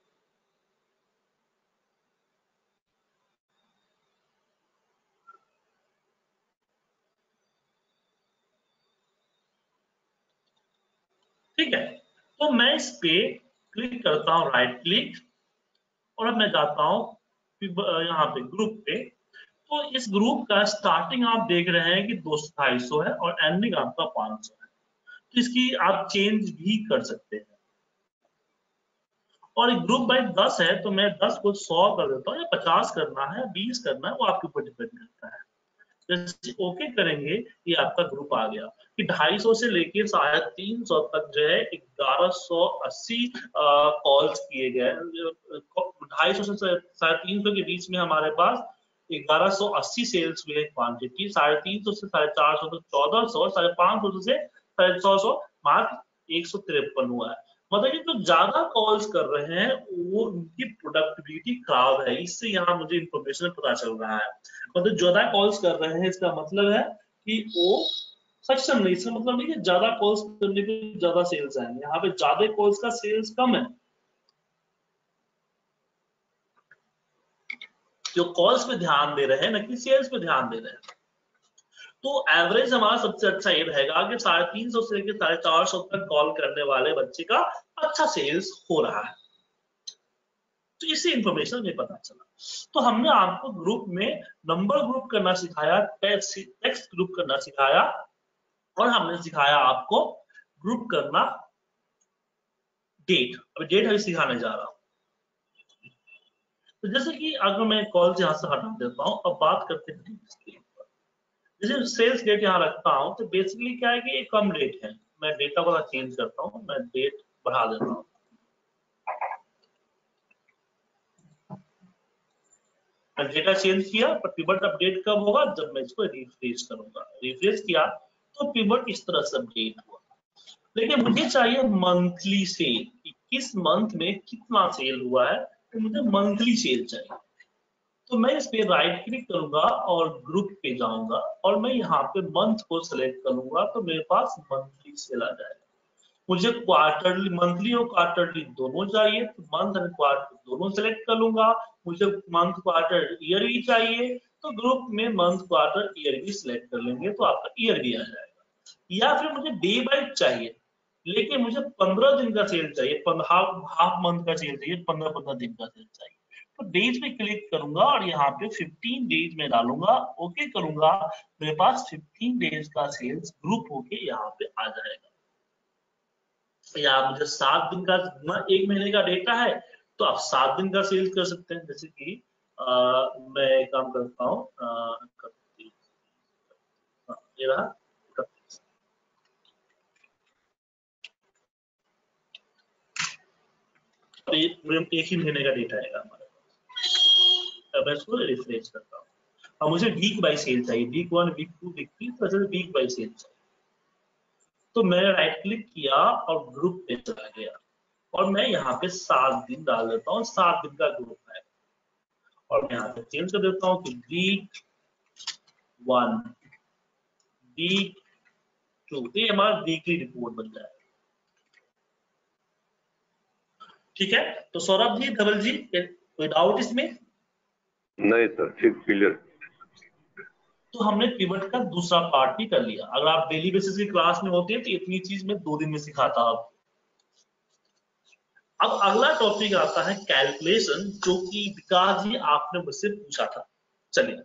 ठीक है, तो मैं इस पे क्लिक करता हूं, राइट क्लिक, और अब मैं जाता हूं यहाँ पे ग्रुप पे। तो इस ग्रुप का स्टार्टिंग आप देख रहे हैं कि दो सौ ढाई सौ है और एंडिंग आपका पांच सौ है। तो इसकी आप चेंज भी कर सकते हैं। और एक ग्रुप बाई दस है, तो मैं दस को सौ कर देता हूँ, या पचास करना है, बीस करना है, वो आपके ऊपर डिपेंड करता है। जैसे ओके करेंगे, ये आपका ग्रुप आ गया कि ढाई सौ से लेके साढ़े तीन सौ तक जो है ग्यारह सौ अस्सी कॉल्स किए गए। ढाई सौ से साढ़े तीन सौ के बीच में हमारे पास ग्यारह सौ अस्सी सेल्स हुए क्वांटिटी, साढ़े तीन सौ से साढ़े चार सौ तक चौदह सौ, साढ़े पांच सौ से साढ़े छह सौ मात्र एक सौ तिरपन हुआ है। मतलब कि जो ज्यादा कॉल्स कर रहे हैं वो उनकी प्रोडक्टिविटी खराब है। इससे यहाँ मुझे इंफॉर्मेशन पता चल रहा है। मतलब ज्यादा कॉल्स कर रहे हैं इसका मतलब है कि वो सक्षम नहीं, इसका मतलब नहीं कि ज्यादा कॉल्स करने पे ज्यादा सेल्स आएंगे, यहाँ पे ज्यादा कॉल्स का सेल्स कम है। जो कॉल्स पे ध्यान दे रहे हैं ना कि सेल्स पे ध्यान दे रहे हैं। तो एवरेज हमारा सबसे अच्छा ये रहेगा कि साढ़े तीन सौ से लेकर साढ़े चार सौ तक कॉल करने वाले बच्चे का अच्छा सेल्स हो रहा है। तो इससे इंफॉर्मेशन में पता चला। तो हमने आपको ग्रुप में नंबर ग्रुप करना सिखाया, टेक्स्ट ग्रुप करना सिखाया, और हमने सिखाया आपको ग्रुप करना डेट। अब डेट अभी सिखाने जा रहा हूं। तो जैसे कि अगर मैं कॉल यहां से हटा देता हूं, अब बात करते हैं डेट की। जैसे सेल्स डेट यहाँ रखता हूं, तो बेसिकली क्या है कि ये कम डेट है। मैं डेटा वाला चेंज करता हूं, मैं डेट बढ़ा देता हूं। डेटा चेंज किया, पर पिवट अपडेट कब होगा? जब मैं इसको रिफ्रेश करूंगा। रिफ्रेश किया तो पिवट इस तरह से अपडेट हुआ। लेकिन मुझे चाहिए मंथली सेल, किस मंथ में कितना सेल हुआ है, तो मुझे मंथली सेल चाहिए। तो मैं इस पे राइट क्लिक करूंगा और ग्रुप पे जाऊंगा, और मैं यहाँ पे मंथ को सिलेक्ट करूंगा, तो मेरे पास मंथली सेल आ जाएगा। मुझे क्वार्टरली, मंथली और क्वार्टरली दोनों चाहिए, तो मंथ एंड क्वार्टर दोनों सिलेक्ट कर लूंगा। मुझे मंथ क्वार्टर ईयरली चाहिए, तो ग्रुप में मंथ क्वार्टर ईयरली सिलेक्ट कर लेंगे, तो आपका ईयर भी आ जाएगा। या फिर मुझे डे बाइट चाहिए, लेकिन मुझे पंद्रह दिन का सेल चाहिए, हाफ हाफ मंथ का सेल चाहिए, पंद्रह पंद्रह दिन का सेल चाहिए। तो डेज पे क्लिक करूंगा और यहाँ पे पंद्रह डेज में डालूंगा, ओके करूंगा, मेरे पास पंद्रह डेज का सेल्स ग्रुप होके यहाँ पे आ जाएगा। या मुझे सात दिन का, एक महीने का डेटा है, तो आप सात दिन का सेल्स कर सकते हैं। जैसे कि आ, मैं एक काम करता हूँ, ये रहा तो एक ही महीने का डेटा आएगा हमारे पास। अब मैं इसको रिफ्रेश करता हूँ। अब मुझे वीक बाय सेल चाहिए, week one, week two, week three, तो वीक बाय सेल चाहिए। तो मैंने राइट क्लिक किया और ग्रुप पे चला गया, और मैं यहाँ पे सात दिन डाल देता हूँ, सात दिन का ग्रुप है। और मैं यहाँ पे चेंज कर देता हूँ कि वीक वन, वीक टू, ये हमारा वीकली रिपोर्ट बन जाएगा। ठीक है, तो सौरभ जी, धवल जी, कोई डाउट इसमें? नहीं सर, ठीक, क्लियर। तो हमने पिवट का दूसरा पार्ट भी कर लिया। अगर आप डेली बेसिस की क्लास में होते हैं तो इतनी चीज मैं दो दिन में सिखाता हूं। अब अगला टॉपिक आता है कैलकुलेशन, जो कि विकास जी आपने मुझसे पूछा था। चलिए,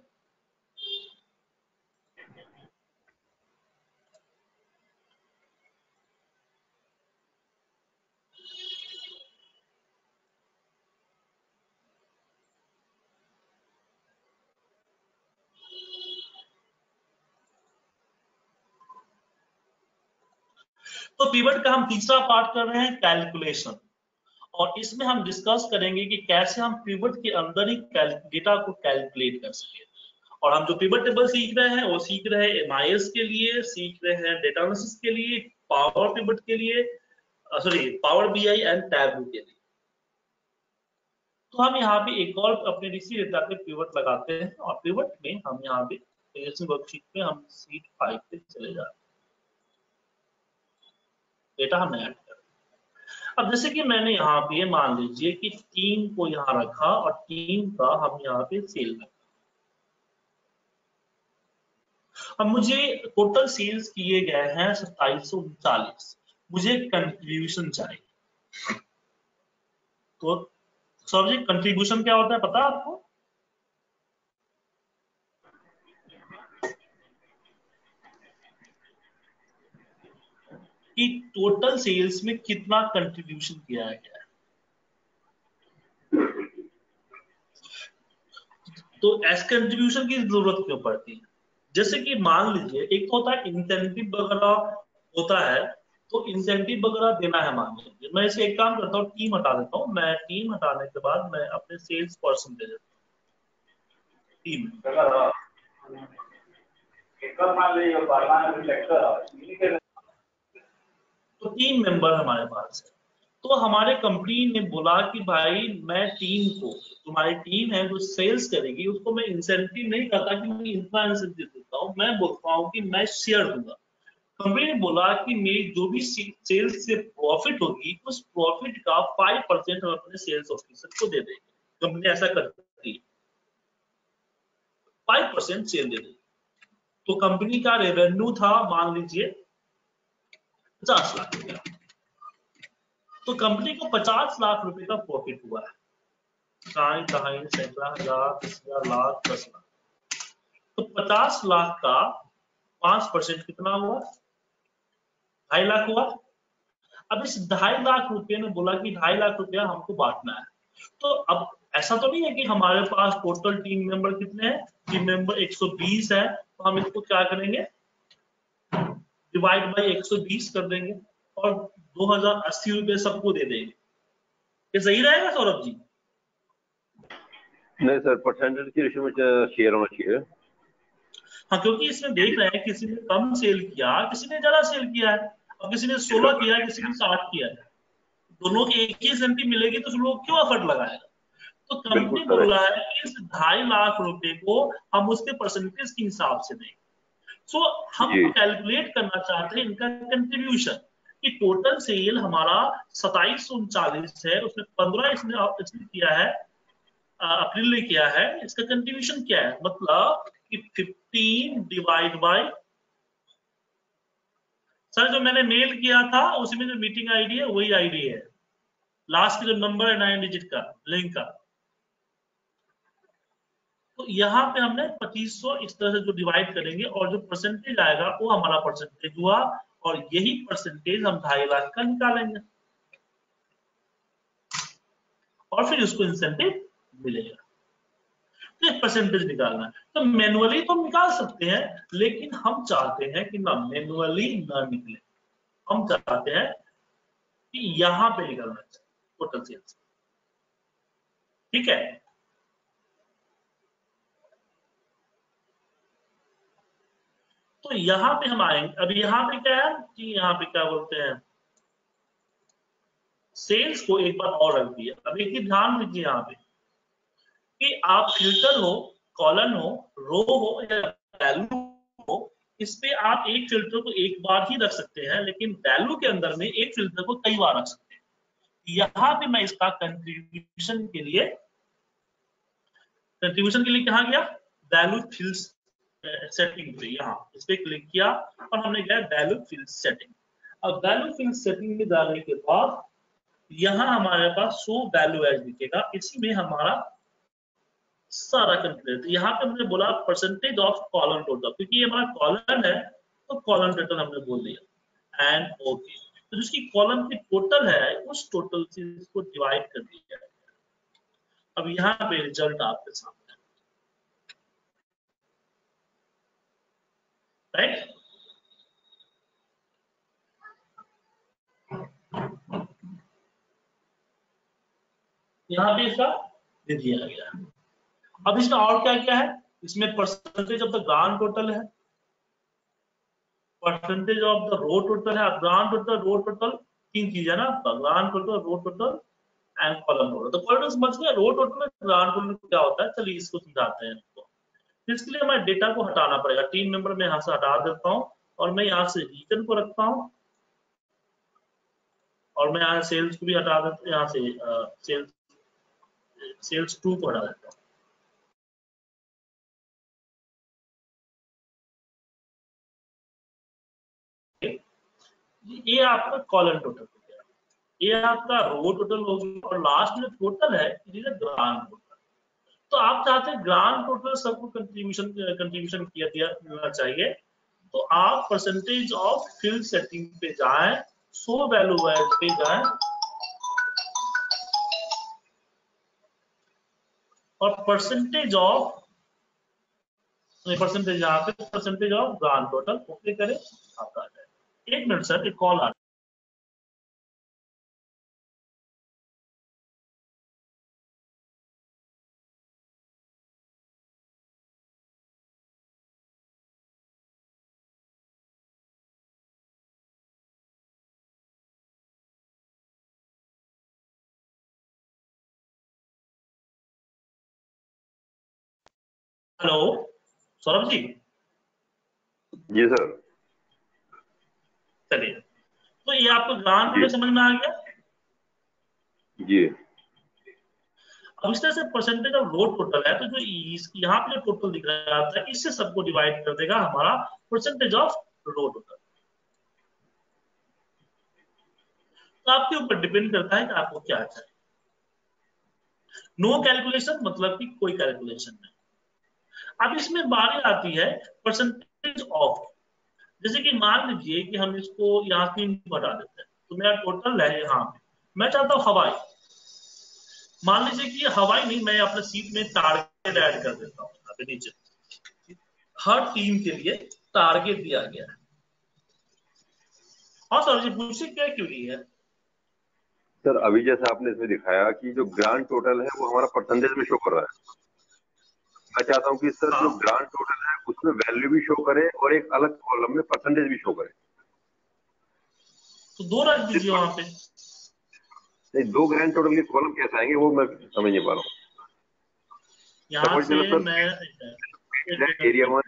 तो पिवट का हम तीसरा पार्ट कर रहे हैं, कैलकुलेशन। और इसमें हम डिस्कस करेंगे कि कैसे हम पिवट के अंदर ही डेटा को कैलकुलेट कर सके। और हम जो पिवट टेबल सीख रहे हैं वो सीख रहे हैं एमआईएस के लिए, सीख रहे हैं डेटा एनालिसिस के लिए, पावर पिवट के लिए, sorry power BI and Tableau के लिए। तो हम यहाँ पे एक और अपने डीसी डेटा पे पिवट लगाते हैं, और पिवट में हम यहाँ पे वर्कशीट पे हम सीट फाइव पे चले जाते हैं। डेटा हम ऐड कर, अब जैसे कि मैंने यहाँ पे मान लीजिए कि टीम को यहाँ रखा और टीम का हम यहाँ पे सेल रखा। अब मुझे टोटल सेल्स किए गए हैं सत्ताईस सौ उनचालीस, मुझे कंट्रीब्यूशन चाहिए। तो सर जी, कंट्रीब्यूशन क्या होता है पता है आपको? कि टोटल सेल्स में कितना कंट्रीब्यूशन किया गया है। तो एस कंट्रीब्यूशन की जरूरत क्यों पड़ती है? जैसे कि मान लीजिए एक तो होता है इंसेंटिव वगैरह होता है, तो इंसेंटिव वगैरह देना है। मान लीजिए मैं इसे एक काम करता हूँ, टीम हटा देता हूँ, मैं टीम हटाने के बाद मैं अपने सेल्स पर्सन दे देता हूँ टीम। तो टीम मेंबर हमारे पास है। तो हमारे कंपनी ने बोला कि भाई मैं टीम को, तुम्हारी टीम है जो सेल्स करेगी, उसको मैं इंसेंटिव नहीं करता कि मैं इतना इंसेंटिव देता हूँ, मैं बोलता हूँ कि मैं शेयर दूंगा। कंपनी ने बोला कि मेरी जो भी सेल्स से प्रॉफिट होगी उस प्रॉफिट का फाइव परसेंट हम अपने सेल्स ऑफिसर को दे देंगे। कंपनी ऐसा करती है, फाइव परसेंट सेल दे देगी। तो कंपनी का रेवेन्यू था मान लीजिए पचास लाख रुपया, तो कंपनी को पचास लाख रुपए का प्रॉफिट हुआ है। ढाई ढाई सैकड़ा हजार दस हजार लाख दस लाख, तो पचास लाख का पांच परसेंट कितना हुआ? ढाई लाख हुआ। अब इस ढाई लाख रुपए में बोला कि ढाई लाख रुपया हमको बांटना है। तो अब ऐसा तो नहीं है कि हमारे पास टोटल टीम मेंबर कितने हैं? टीम मेंबर एक सौ बीस है, तो हम इसको क्या करेंगे? डिवाइड बाई एक सौ बीस कर देंगे और दो हजार अस्सी रुपए सबको दे देंगे। ये सही रहेगा सौरभ जी? नहीं सर, परसेंटेज की रेशियो में शेयर होना चाहिए। हाँ, क्योंकि इसमें देख रहे हैं किसी ने कम सेल किया, किसी ने ज्यादा सेल किया है। अब किसी ने सोलह किया है, किसी ने साठ किया है, दोनों की एक ही इंसेंटिव मिलेगी तो लोग क्यों एफर्ट लगाएगा? तो कंपनी बोल रहा है कि इस ढाई लाख रुपए को हम उसके परसेंटेज के हिसाब से देंगे। सो so, हम कैलकुलेट करना चाहते हैं इनका कंट्रीब्यूशन कि टोटल सेल हमारा सताइस सौ उनचालीस है, उसमें पंद्रह इसने इसने किया है, अप्रैल ने किया है, इसका कंट्रीब्यूशन क्या है? मतलब कि फिफ्टीन डिवाइड बाय, सर जो मैंने मेल किया था उसमें जो मीटिंग आईडी है वही आईडी है, लास्ट का जो नंबर है नाइन डिजिट का लिंक का। तो यहाँ पे हमने पच्चीस सौ इस तरह से जो डिवाइड करेंगे और जो परसेंटेज आएगा वो हमारा परसेंटेज हुआ, और यही परसेंटेज हम ढाई लाख का निकालेंगे और फिर उसको इंसेंटिव मिलेगा। तो एक परसेंटेज निकालना है, तो मैनुअली तो हम निकाल सकते हैं, लेकिन हम चाहते हैं कि ना मैनुअली ना निकले, हम चाहते हैं कि यहां पे निकलना चाहिए टोटल सेल्स। ठीक है, तो यहां पे हम आएंगे। अब यहां पे क्या है कि यहाँ पे क्या बोलते हैं, सेल्स को एक बार और रख दिया। अब एक ही ध्यान दीजिए यहाँ पे कि आप फिल्टर हो, कॉलन हो, रो हो या वैल्यू हो, इस पे आप एक फिल्टर को एक बार ही रख सकते हैं, लेकिन वैल्यू के अंदर में एक फिल्टर को कई बार रख सकते हैं। यहां पे मैं इसका कंट्रीब्यूशन के लिए कंट्रीब्यूशन के लिए कहा गया वैल्यू फिल्स सेटिंग पे, यहाँ इस पे क्लिक किया और हमने गया वैल्यू फिल्ड सेटिंग। अब वैल्यू फिल्ड सेटिंग में जाने के बाद यहाँ हमारे पास शो वैल्यू एज दिखेगा, इसी में हमारा सारा कंप्लीट। यहाँ पे हमने बोला परसेंटेज ऑफ कॉलम टोटल, क्योंकि ये हमारा कॉलम है तो कॉलम टोटल हमने बोल दिया एंड ओके। तो जिसकी कॉलम की टोटल है उस टोटल से इसको डिवाइड कर दिया है। अब यहाँ पे रिजल्ट आपके सामने, राइट? यहाँ पे इसका दे दिया गया है। अब इसमें और क्या क्या है? इसमें percentage of the grand total है, percentage of the row total है। ग्रांड टोटल, रो टोटल तीन चीज है ना, grand total, row total and column total. तो कॉलम समझ गए, रो टोटल ग्रांड टोटल क्या होता है, चलिए इसको समझाते हैं आपको। इसके लिए हमें डेटा को हटाना पड़ेगा। टीम मेंबर में यहाँ से हटा देता हूँ और मैं यहाँ से रीजन को रखता हूँ और मैं यहाँ सेल्स को भी हटा देता हूँ, यहाँ से सेल्स सेल्स टू को हटा देता हूँ। ये आपका कॉलम टोटल हो गया, ये आपका रो टोटल हो गया और लास्ट में टोटल है ग्रांड टोटल। तो आप चाहते हैं ग्रांड टोटल सबको कंट्रीब्यूशन कंट्रीब्यूशन किया दिया चाहिए, तो आप परसेंटेज ऑफ फील्ड सेटिंग पे जाएं, सो वैल्यू वाइज पे जाएं और परसेंटेज ऑफ परसेंटेज यहाँ पे percentage of grand total okay करें, आपका आ जाए। एक मिनट सर, एक कॉल आ हेलो सौरभ जी। जी सर। चलिए, तो ये आपको ग्रांड टोटल समझ में आ गया जी। अब इस तरह से परसेंटेज ऑफ रो टोटल है, तो जो यहाँ पे जो टोटल दिख रहा है इससे सबको डिवाइड कर देगा हमारा परसेंटेज ऑफ रो टोटल। तो आपके ऊपर डिपेंड करता है कि आपको क्या चाहिए। नो कैलकुलेशन मतलब कि कोई कैलकुलेशन नहीं। अब इसमें बारी आती है परसेंटेज ऑफ, जैसे कि मान लीजिए कि हम इसको यहाँ तीन बढ़ा देते हैं, तो मेरा टोटल है यहाँ पे, मैं चाहता हूँ हवाई, मान लीजिए कि हवाई नहीं, मैं अपने सीट में टारगेट ऐड कर देता हूँ यहाँ पे नीचे, हर टीम के लिए टारगेट दिया गया है। हाँ सर जी पूछिए क्या क्वेरी है। सर अभी जैसा आपने इसमें दिखाया कि जो ग्रांड टोटल है वो हमारा परसेंटेज में शो कर रहा है, मैं चाहता हूँ कि सर हाँ। जो ग्रांड टोटल है उसमें वैल्यू भी शो करे और एक अलग कॉलम में परसेंटेज भी शो करे। तो दो रख दीजिए वहां पे। नहीं, दो ग्रैंड टोटल के कॉलम कैसे आएंगे वो मैं समझ नहीं पा रहा हूँ। यहाँ से मैं एरिया वन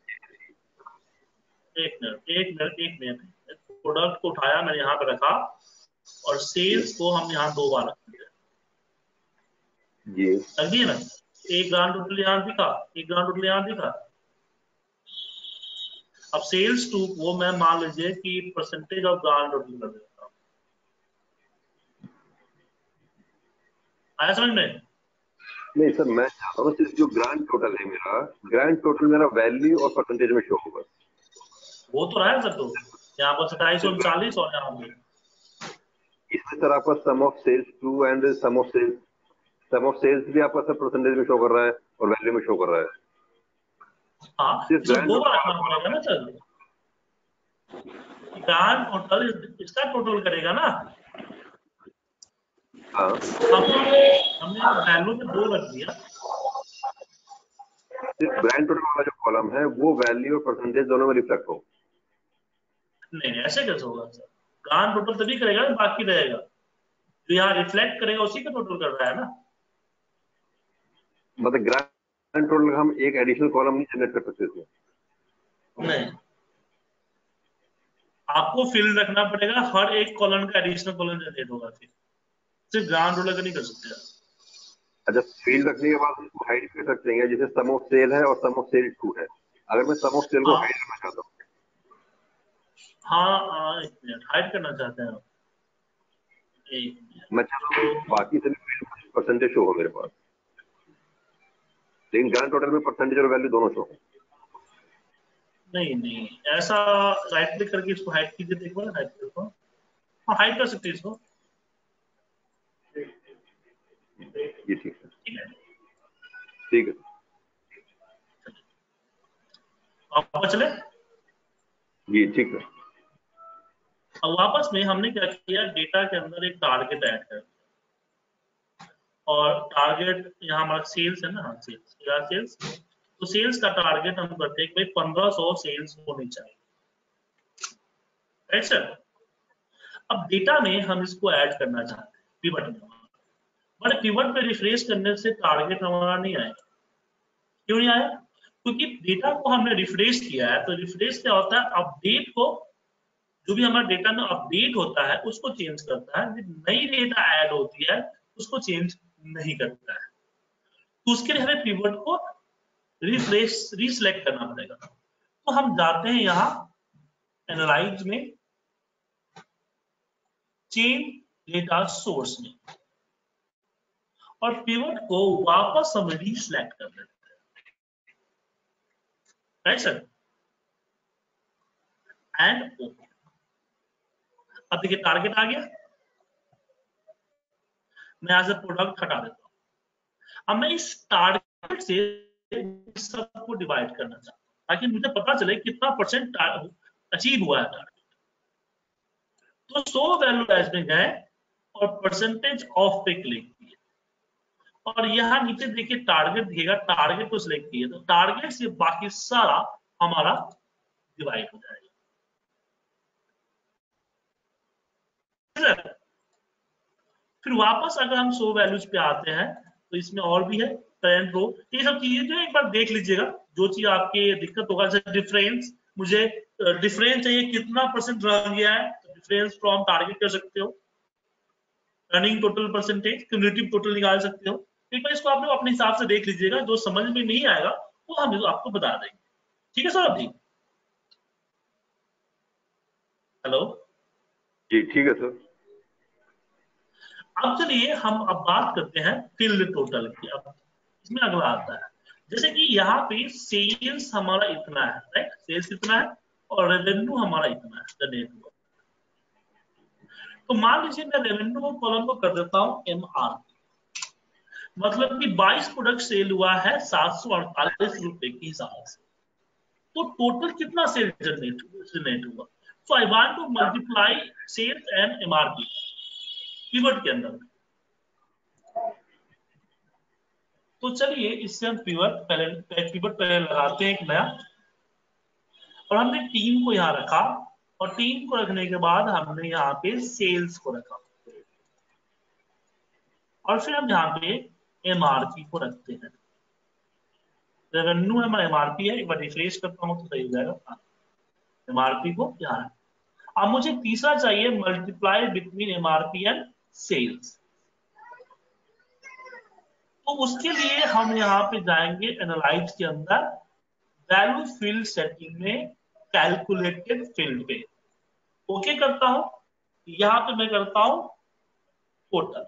एक मिनट एक मिनट एक मिनट प्रोडक्ट को उठाया मैंने यहाँ पे रखा और सेल्स को हम यहाँ दो बार रख दिए जी, रख दिए ना। एक ग्रांड टोटल यहाँ दिखा, एक ग्रांड टोटल यहाँ दिखा। अब सेल्स टू वो मैं मान लीजिए कि परसेंटेज ऑफ ग्रांड टोटल कर देता हूँ। आया समझ में? नहीं सर मैं चाहता हूँ सिर्फ जो ग्रांड टोटल है मेरा, ग्रांड टोटल मेरा वैल्यू और परसेंटेज में शो होगा। वो तो रहा है सर, तो यहाँ पर सत्ताईस उनचालीस और यहाँ पे इसमें सर आपका sum of sales two and sum of sales, sum of sales भी आपका सर परसेंटेज में शो कर रहा है और वैल्यू में शो कर रहा है। हाँ सिर्फ इसको ग्रांड दो बार रखना पड़ेगा ना सर। ग्रांड टोटल इसका टोटल करेगा ना। हाँ हमने हमने वैल्यू में दो रख दिया, सिर्फ ग्रांड टोटल वाला जो कॉलम है वो वैल्यू और परसेंटेज दोनों में रिफ्लेक्ट हो। नहीं नहीं ऐसे कैसे होगा सर? ग्रांड टोटल तभी करेगा ना बाकी रहेगा, जो यहाँ रिफ्लेक्ट करेगा उसी का टोटल कर रहा है ना। मतलब ग्रांड टोटल हम एक एडिशनल कॉलम नहीं जनरेट कर सकते इसमें। नहीं, आपको फील्ड रखना पड़ेगा, हर एक कॉलम का एडिशनल कॉलम जनरेट होगा, फिर सिर्फ ग्रांड टोटल का नहीं कर सकते। अच्छा, फील्ड रखने के बाद उसको हाइड कर सकते हैं, जैसे सम ऑफ सेल है और सम ऑफ सेल टू है, अगर मैं सम ऑफ सेल को हाँ हाइड करना चाहता हूँ। हाँ हाँ एक मिनट हाइड करना चाहते हैं आप? एक मिनट मैं चाहता हूँ बाकी सभी फील्ड परसेंटेज शो हो मेरे पास, लेकिन ग्रांड टोटल में परसेंटेज और वैल्यू दोनों शो हो। नहीं नहीं ऐसा राइट क्लिक करके इसको हाइड कीजिए, देखो ना हाइड करो। हाँ हाइड कर सकते हैं इसको। ये ठीक है, ठीक है ठीक है। वापस चले। जी ठीक है। अब वापस में हमने क्या किया, डेटा के अंदर एक टारगेट ऐड कर दिया और टारगेट यहाँ हमारा सेल्स है ना। हाँ सेल्स, क्या सेल्स, तो सेल्स का टारगेट हम करते हैं कि भाई पंद्रह सौ सेल्स होनी चाहिए, राइट सर। अब डेटा में हम इसको ऐड करना चाहते हैं पिवट में, बट पिवट पे रिफ्रेश करने से टारगेट हमारा नहीं आएगा। क्यों नहीं आया? क्योंकि डेटा को हमने रिफ्रेश किया है, तो रिफ्रेश क्या होता है, अपडेट को, जो भी हमारा डेटा में अपडेट होता है उसको चेंज करता है, नई डेटा ऐड होती है उसको चेंज नहीं करता है। तो उसके लिए हमें पिवट को रिफ्रेश रिसेलेक्ट करना पड़ेगा। तो हम जाते हैं यहाँ एनालाइज में, चेंज डेटा सोर्स में, और पिवट को वापस हम रिसेलेक्ट कर देते हैं, राइट सर। एंड ओके, अब देखिए टारगेट आ गया। मैं यहां से प्रोडक्ट हटा देता हूं। अब मैं इस टारगेट से सबको डिवाइड करना चाहता हूं ताकि मुझे पता चले कितना परसेंट अचीव हुआ है टारगेट। तो सौ वैल्यू एज में गए और परसेंटेज ऑफ पे क्लिक किए और यहाँ नीचे देखिए टारगेट दिखेगा, टारगेट को सिलेक्ट किए तो टारगेट से बाकी सारा हमारा डिवाइड हो जाएगा। फिर वापस अगर हम सौ वैल्यूज पे आते हैं तो इसमें और भी है करंट रो, ये सब चीजें जो एक बार देख लीजिएगा, जो चीज आपके दिक्कत होगा जैसे डिफरेंस मुझे डिफरेंस चाहिए कितना परसेंट रह गया है, तो डिफरेंस फ्रॉम टारगेट कर सकते हो, running total percentage, cumulative total निकाल सकते हो। एक बार इसको आप लोग अपने हिसाब से देख लीजिएगा, जो समझ में नहीं आएगा वो हम आपको बता देंगे। ठीक है सौरभ जी? हेलो जी ठीक है सर। अब चलिए हम अब बात करते हैं फील्ड टोटल की। अब इसमें अगला आता है, जैसे कि यहाँ पे सेल्स हमारा इतना है, राइट, सेल्स इतना है और रेवेन्यू हमारा इतना है, द नेटवर्क। तो मान लीजिए मैं रेवेन्यू कॉलम को कर देता हूँ एम आर, मतलब कि बाईस प्रोडक्ट सेल हुआ है सात सौ अड़तालीस रुपए के हिसाब से, तो टोटल कितना सेल जनरेट जनरेट हुआ। So I want to multiply sales and MRP pivot के अंदर। तो चलिए इससे हम पिवट पहले पिवट पहले लगाते हैं एक नया, और हमने टीम को यहाँ रखा, और टीम को रखने के बाद हमने यहाँ पे सेल्स को रखा, और फिर हम यहाँ पे एमआरपी को रखते हैं। रेवेन्यू हमारा एमआरपी है, एक बार रिफ्रेश करता हूँ तो सही हो जाएगा। एमआरपी को यहाँ, अब मुझे तीसरा चाहिए multiply between MRP and sales. तो उसके लिए हम यहाँ पे जाएंगे एनालाइज के अंदर, वैल्यू फील्ड सेटिंग में कैलकुलेटेड फील्ड पे ओके करता हूं। यहाँ पे मैं करता हूं टोटल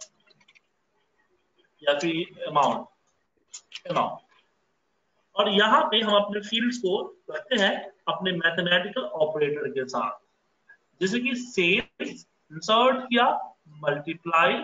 या फिर अमाउंट अमाउंट और यहाँ पे हम अपने फील्ड्स को रखते हैं अपने मैथमेटिकल ऑपरेटर के साथ, जैसे कि सेल्स इंसर्ट किया, मल्टीप्लाई,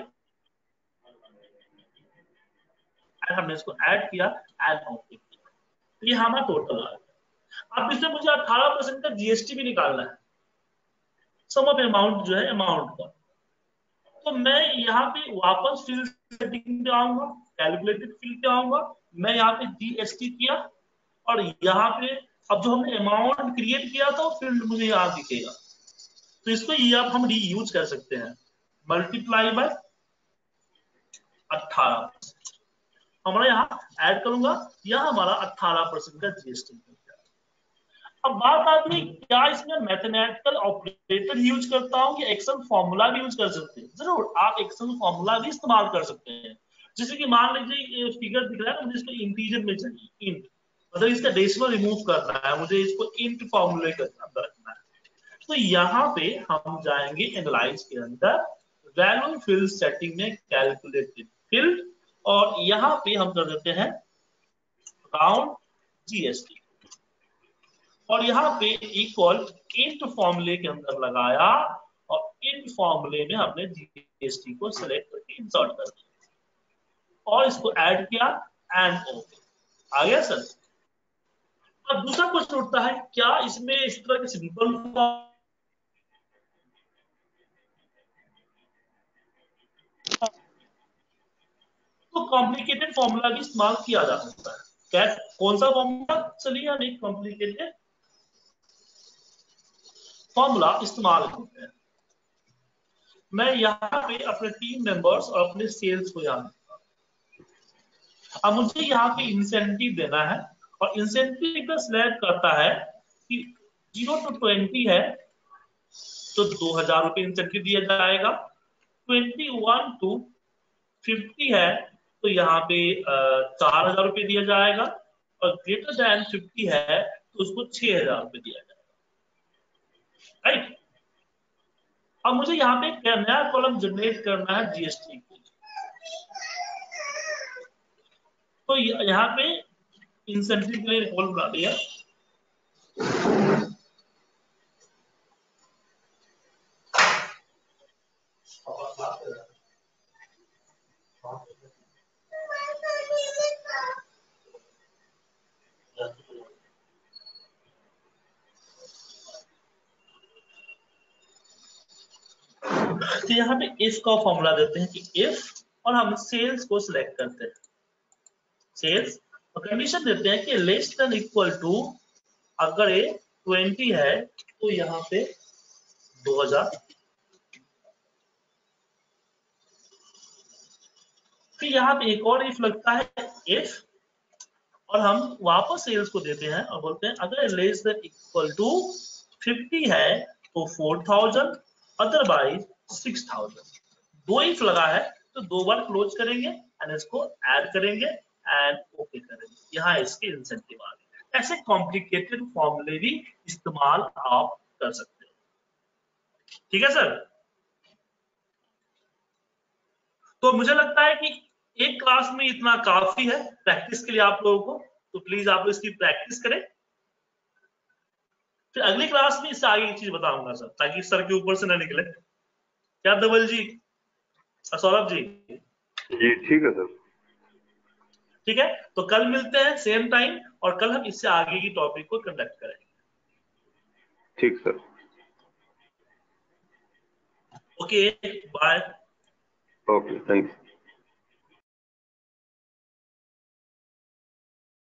हमने इसको ऐड किया, एड आउट, ये हमारा टोटल आ गया। अब इसमें मुझे अठारह परसेंट का जीएसटी भी निकालना है, सम ऑफ अमाउंट जो है अमाउंट का। तो मैं यहाँ पे वापस फील्ड सेटिंग पे आऊंगा, कैलकुलेटेड फील्ड पे आऊंगा, मैं यहाँ पे जीएसटी किया, और यहाँ पे अब जो हमने अमाउंट क्रिएट किया था फील्ड मुझे यहाँ दिखेगा। तो इसको ये आप हम रीयूज कर सकते हैं, मल्टीप्लाई बाय अठारह, हमारा यहाँ ऐड करूंगा, यह हमारा अठारह परसेंट का जीएसटी। अब बात आती है क्या इसमें मैथमेटिकल ऑपरेटर यूज करता हूँ या एक्सेल फॉर्मूला भी यूज कर सकते हैं। जरूर आप एक्सेल फॉर्मूला भी इस्तेमाल कर सकते हैं, जैसे कि मान लीजिए फिगर दिख रहा है, मुझे इसको इंटीजर में चाहिए, इंट, मतलब इसका डेसिमल रिमूव करना है, मुझे इसको इंट फॉर्मूले के अंदर रखना है। तो यहाँ पे हम जाएंगे एनालाइज के अंदर, वैल्यू फील्ड सेटिंग में कैलकुलेटेड फील्ड, और यहाँ पे हम कर देते हैं राउंड जीएसटी, और यहाँ पे इक्वल इंट फॉर्मूले के अंदर लगाया, और इंट फॉर्मूले में हमने जीएसटी को सिलेक्ट करके इंसर्ट कर दिया और इसको ऐड किया, एंड ओके आ गया सर। अब दूसरा क्वेश्चन उठता है, क्या इसमें इस तरह के सिंपल तो कॉम्प्लिकेटेड फॉर्मूला भी इस्तेमाल किया जा सकता है। क्या कौन सा फॉर्मूला, चलिए हम एक कॉम्प्लिकेटेड फॉर्मूला इस्तेमाल करते हैं। मैं यहाँ पे अपने टीम मेंबर्स और अपने सेल्स को यहाँ, अब मुझे यहाँ पे इंसेंटिव देना है, और इंसेंटिव का सिलेक्ट करता है कि जीरो टू ट्वेंटी है तो दो हजार रुपये इंसेंटिव दिया जाएगा, ट्वेंटी वन टू फिफ्टी है तो यहाँ पे चार हजार रुपये दिया जाएगा, और ग्रेटर देन फिफ्टी है तो उसको छह हजार रुपये दिया जाएगा, राइट। अब मुझे यहाँ पे क्या नया कॉलम जनरेट करना है जीएसटी को, तो यहाँ पे इंसेंटिव के लिए कॉलम बना दिया, तो यहाँ पे इफ का फॉर्मूला देते हैं कि इफ, और हम सेल्स को सिलेक्ट करते हैं, सेल्स, और कंडीशन देते हैं कि लेस देन इक्वल टू, अगर ये ट्वेंटी है तो यहाँ पे दो हजार, फिर यहाँ पे एक और इफ लगता है इफ, और हम वापस सेल्स को देते हैं और बोलते हैं अगर less than equal to fifty है तो four thousand, otherwise six thousand. दो इफ लगा है तो दो बार क्लोज करेंगे एंड इसको ऐड करेंगे एंड ओके करेंगे। यहाँ इसके इंसेंटिव आ गए। ऐसे कॉम्प्लिकेटेड फॉर्मूले भी इस्तेमाल आप कर सकते हो। ठीक है सर। तो मुझे लगता है कि एक क्लास में इतना काफी है प्रैक्टिस के लिए आप लोगों को, तो प्लीज आप इसकी प्रैक्टिस करें। फिर अगली क्लास में इससे आगे एक चीज बताऊंगा सर, ताकि सर के ऊपर से ना निकले। क्या धवल जी, सौरभ जी? जी ठीक है सर। ठीक है, तो कल मिलते हैं सेम टाइम और कल हम इससे आगे की टॉपिक को कंडक्ट करेंगे। ठीक sir. Okay, bye. Okay, thanks.